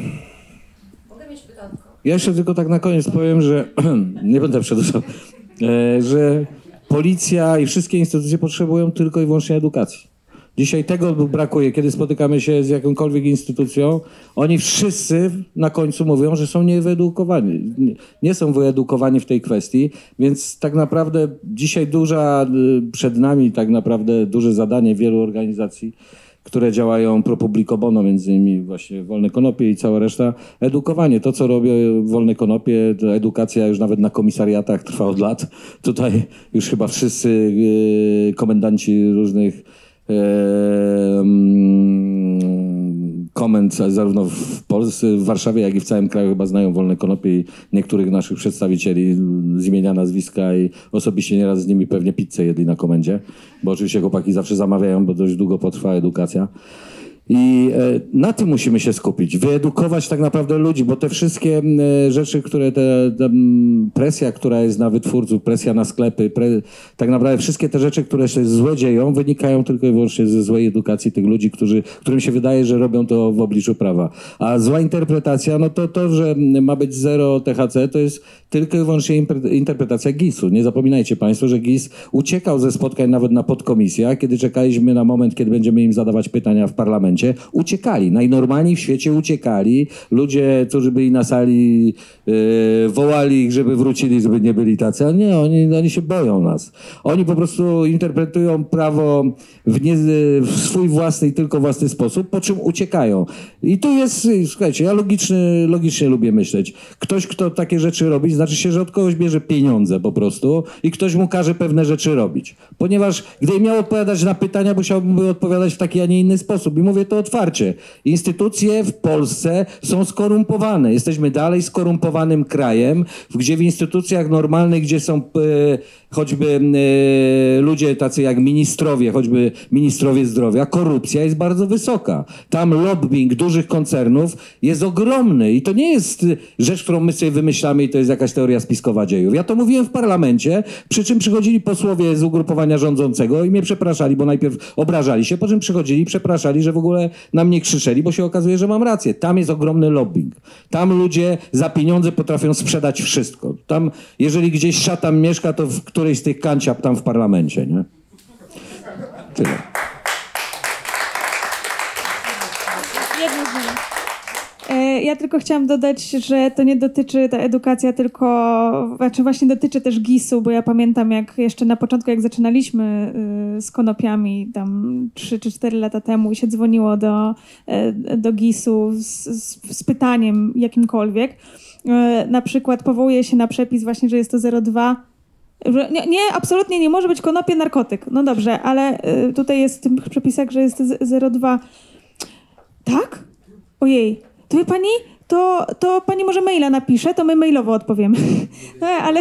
Ja jeszcze tylko tak na koniec powiem, że nie będę przedłużał, że policja i wszystkie instytucje potrzebują tylko i wyłącznie edukacji. Dzisiaj tego brakuje, kiedy spotykamy się z jakąkolwiek instytucją. Oni wszyscy na końcu mówią, że są niewyedukowani. Nie są wyedukowani w tej kwestii, więc tak naprawdę dzisiaj przed nami tak naprawdę duże zadanie wielu organizacji, które działają pro publico bono, między innymi właśnie Wolne Konopie i cała reszta. Edukowanie, to co robią Wolne Konopie, to edukacja już nawet na komisariatach trwa od lat. Tutaj już chyba wszyscy komendanci różnych komend zarówno w Polsce, w Warszawie, jak i w całym kraju chyba znają Wolne Konopie i niektórych naszych przedstawicieli z imienia, nazwiska i osobiście nieraz z nimi pewnie pizzę jedli na komendzie, bo oczywiście chłopaki zawsze zamawiają, bo dość długo potrwa edukacja. I na tym musimy się skupić, wyedukować tak naprawdę ludzi, bo te wszystkie rzeczy, które presja, która jest na wytwórców, presja na sklepy, tak naprawdę wszystkie te rzeczy, które się złe dzieją, wynikają tylko i wyłącznie ze złej edukacji tych ludzi, którym się wydaje, że robią to w obliczu prawa. A zła interpretacja, no to, że ma być 0 THC, to jest tylko i wyłącznie interpretacja GIS-u. Nie zapominajcie Państwo, że GIS uciekał ze spotkań nawet na podkomisjach, kiedy czekaliśmy na moment, kiedy będziemy im zadawać pytania w parlamencie. Uciekali. Najnormalniej w świecie uciekali. Ludzie, którzy byli na sali, wołali ich, żeby wrócili, żeby nie byli tacy. A nie, oni się boją nas. Oni po prostu interpretują prawo w swój własny i tylko własny sposób, po czym uciekają. I tu jest, słuchajcie, ja logicznie lubię myśleć. Ktoś, kto takie rzeczy robi, znaczy się, że od kogoś bierze pieniądze po prostu i ktoś mu każe pewne rzeczy robić. Ponieważ gdyby miał odpowiadać na pytania, musiałby odpowiadać w taki, a nie inny sposób. I mówię to otwarcie. Instytucje w Polsce są skorumpowane. Jesteśmy dalej skorumpowanym krajem, gdzie w instytucjach normalnych, gdzie są choćby ludzie tacy jak ministrowie, choćby ministrowie zdrowia, korupcja jest bardzo wysoka. Tam lobbying dużych koncernów jest ogromny i to nie jest rzecz, którą my sobie wymyślamy i to jest jakaś teoria spiskowa dziejów. Ja to mówiłem w parlamencie, przy czym przychodzili posłowie z ugrupowania rządzącego i mnie przepraszali, bo najpierw obrażali się, po czym przychodzili i przepraszali, że w ogóle na mnie krzyczeli, bo się okazuje, że mam rację. Tam jest ogromny lobbying. Tam ludzie za pieniądze potrafią sprzedać wszystko. Tam, jeżeli gdzieś szatan mieszka, to w którejś z tych kanciap tam w parlamencie, nie? Tyle. Ja tylko chciałam dodać, że to nie dotyczy ta edukacja tylko, znaczy właśnie dotyczy też GIS-u, bo ja pamiętam jak jeszcze na początku, jak zaczynaliśmy z konopiami tam 3 czy 4 lata temu i się dzwoniło do GIS-u z pytaniem jakimkolwiek. Na przykład powołuje się na przepis właśnie, że jest to 0,2. Nie, absolutnie nie może być konopie narkotyk. No dobrze, ale tutaj jest w tym przepisach, że jest 0,2. Tak? Ojej, to wie pani, to pani może maila napisze, to my mailowo odpowiemy. No, ale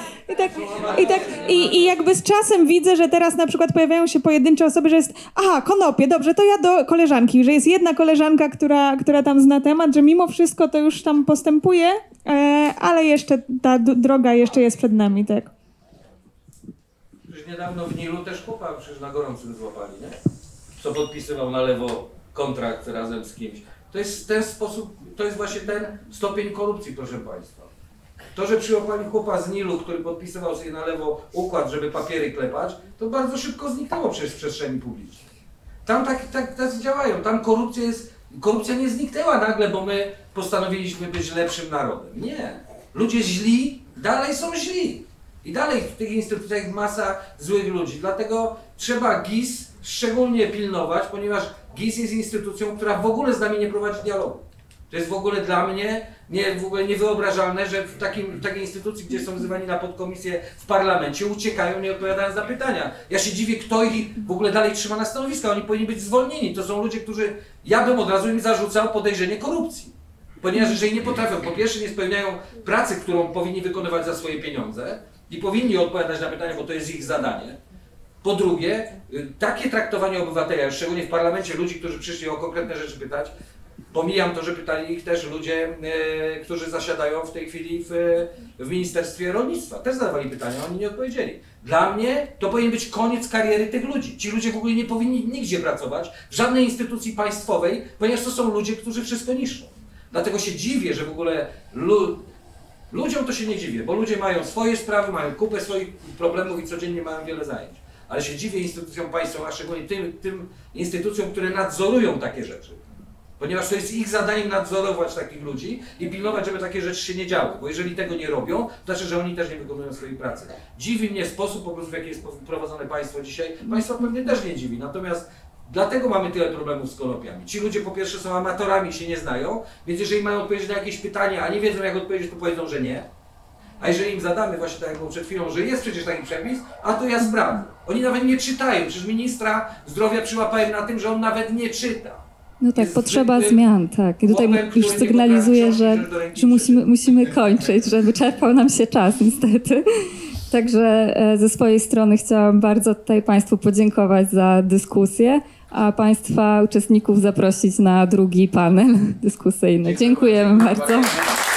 i jakby z czasem widzę, że teraz na przykład pojawiają się pojedyncze osoby, że jest konopie, dobrze, to ja do koleżanki, że jest jedna koleżanka, która tam zna temat, że mimo wszystko to już tam postępuje, ale jeszcze ta droga jeszcze jest przed nami, tak. Przecież niedawno w Nilu też chłopa przecież na gorącym złapali, nie? Co podpisywał na lewo kontrakt razem z kimś. To jest ten sposób, to jest właśnie ten stopień korupcji, proszę Państwa. To, że przyłapali chłopa z Nilu, który podpisywał sobie na lewo układ, żeby papiery klepać, to bardzo szybko zniknęło przecież w przestrzeni publicznej. Tam tak działają, tam korupcja nie zniknęła nagle, bo my postanowiliśmy być lepszym narodem. Nie. Ludzie źli dalej są źli. I dalej w tych instytucjach masa złych ludzi. Dlatego trzeba GIS szczególnie pilnować, ponieważ GIS jest instytucją, która w ogóle z nami nie prowadzi dialogu. To jest w ogóle dla mnie w ogóle niewyobrażalne, że w takiej instytucji, gdzie są wzywani na podkomisję w parlamencie, uciekają, nie odpowiadając na pytania. Ja się dziwię, kto ich w ogóle dalej trzyma na stanowiskach. Oni powinni być zwolnieni. To są ludzie, którzy... Ja bym od razu im zarzucał podejrzenie korupcji. Ponieważ jeżeli nie potrafią, po pierwsze nie spełniają pracy, którą powinni wykonywać za swoje pieniądze i powinni odpowiadać na pytania, bo to jest ich zadanie. Po drugie, takie traktowanie obywateli, szczególnie w parlamencie ludzi, którzy przyszli o konkretne rzeczy pytać, pomijam to, że pytali ich też ludzie, którzy zasiadają w tej chwili w Ministerstwie Rolnictwa. Też zadawali pytania, oni nie odpowiedzieli. Dla mnie to powinien być koniec kariery tych ludzi. Ci ludzie w ogóle nie powinni nigdzie pracować, w żadnej instytucji państwowej, ponieważ to są ludzie, którzy wszystko niszczą. Dlatego się dziwię, że w ogóle ludziom to się nie dziwię, bo ludzie mają swoje sprawy, mają kupę swoich problemów i codziennie mają wiele zajęć. Ale się dziwię instytucjom państwa, a szczególnie tym instytucjom, które nadzorują takie rzeczy. Ponieważ to jest ich zadaniem nadzorować takich ludzi i pilnować, żeby takie rzeczy się nie działy. Bo jeżeli tego nie robią, to znaczy, że oni też nie wykonują swojej pracy. Dziwi mnie sposób, po prostu w jaki jest prowadzone państwo dzisiaj. Państwo pewnie też nie dziwi. Natomiast dlatego mamy tyle problemów z konopiami. Ci ludzie po pierwsze są amatorami, się nie znają, więc jeżeli mają odpowiedzieć na jakieś pytania, a nie wiedzą jak odpowiedzieć, to powiedzą, że nie. A jeżeli im zadamy właśnie tak jak było przed chwilą, że jest przecież taki przepis, a to ja sprawdzę. Oni nawet nie czytają, przecież ministra zdrowia przyłapałem na tym, że on nawet nie czyta. No tak, potrzeba zmian, tak. I tutaj już sygnalizuję, że musimy kończyć, że wyczerpał nam się czas niestety. Także ze swojej strony chciałam bardzo tutaj Państwu podziękować za dyskusję, a Państwa uczestników zaprosić na drugi panel dyskusyjny. Dziękujemy bardzo.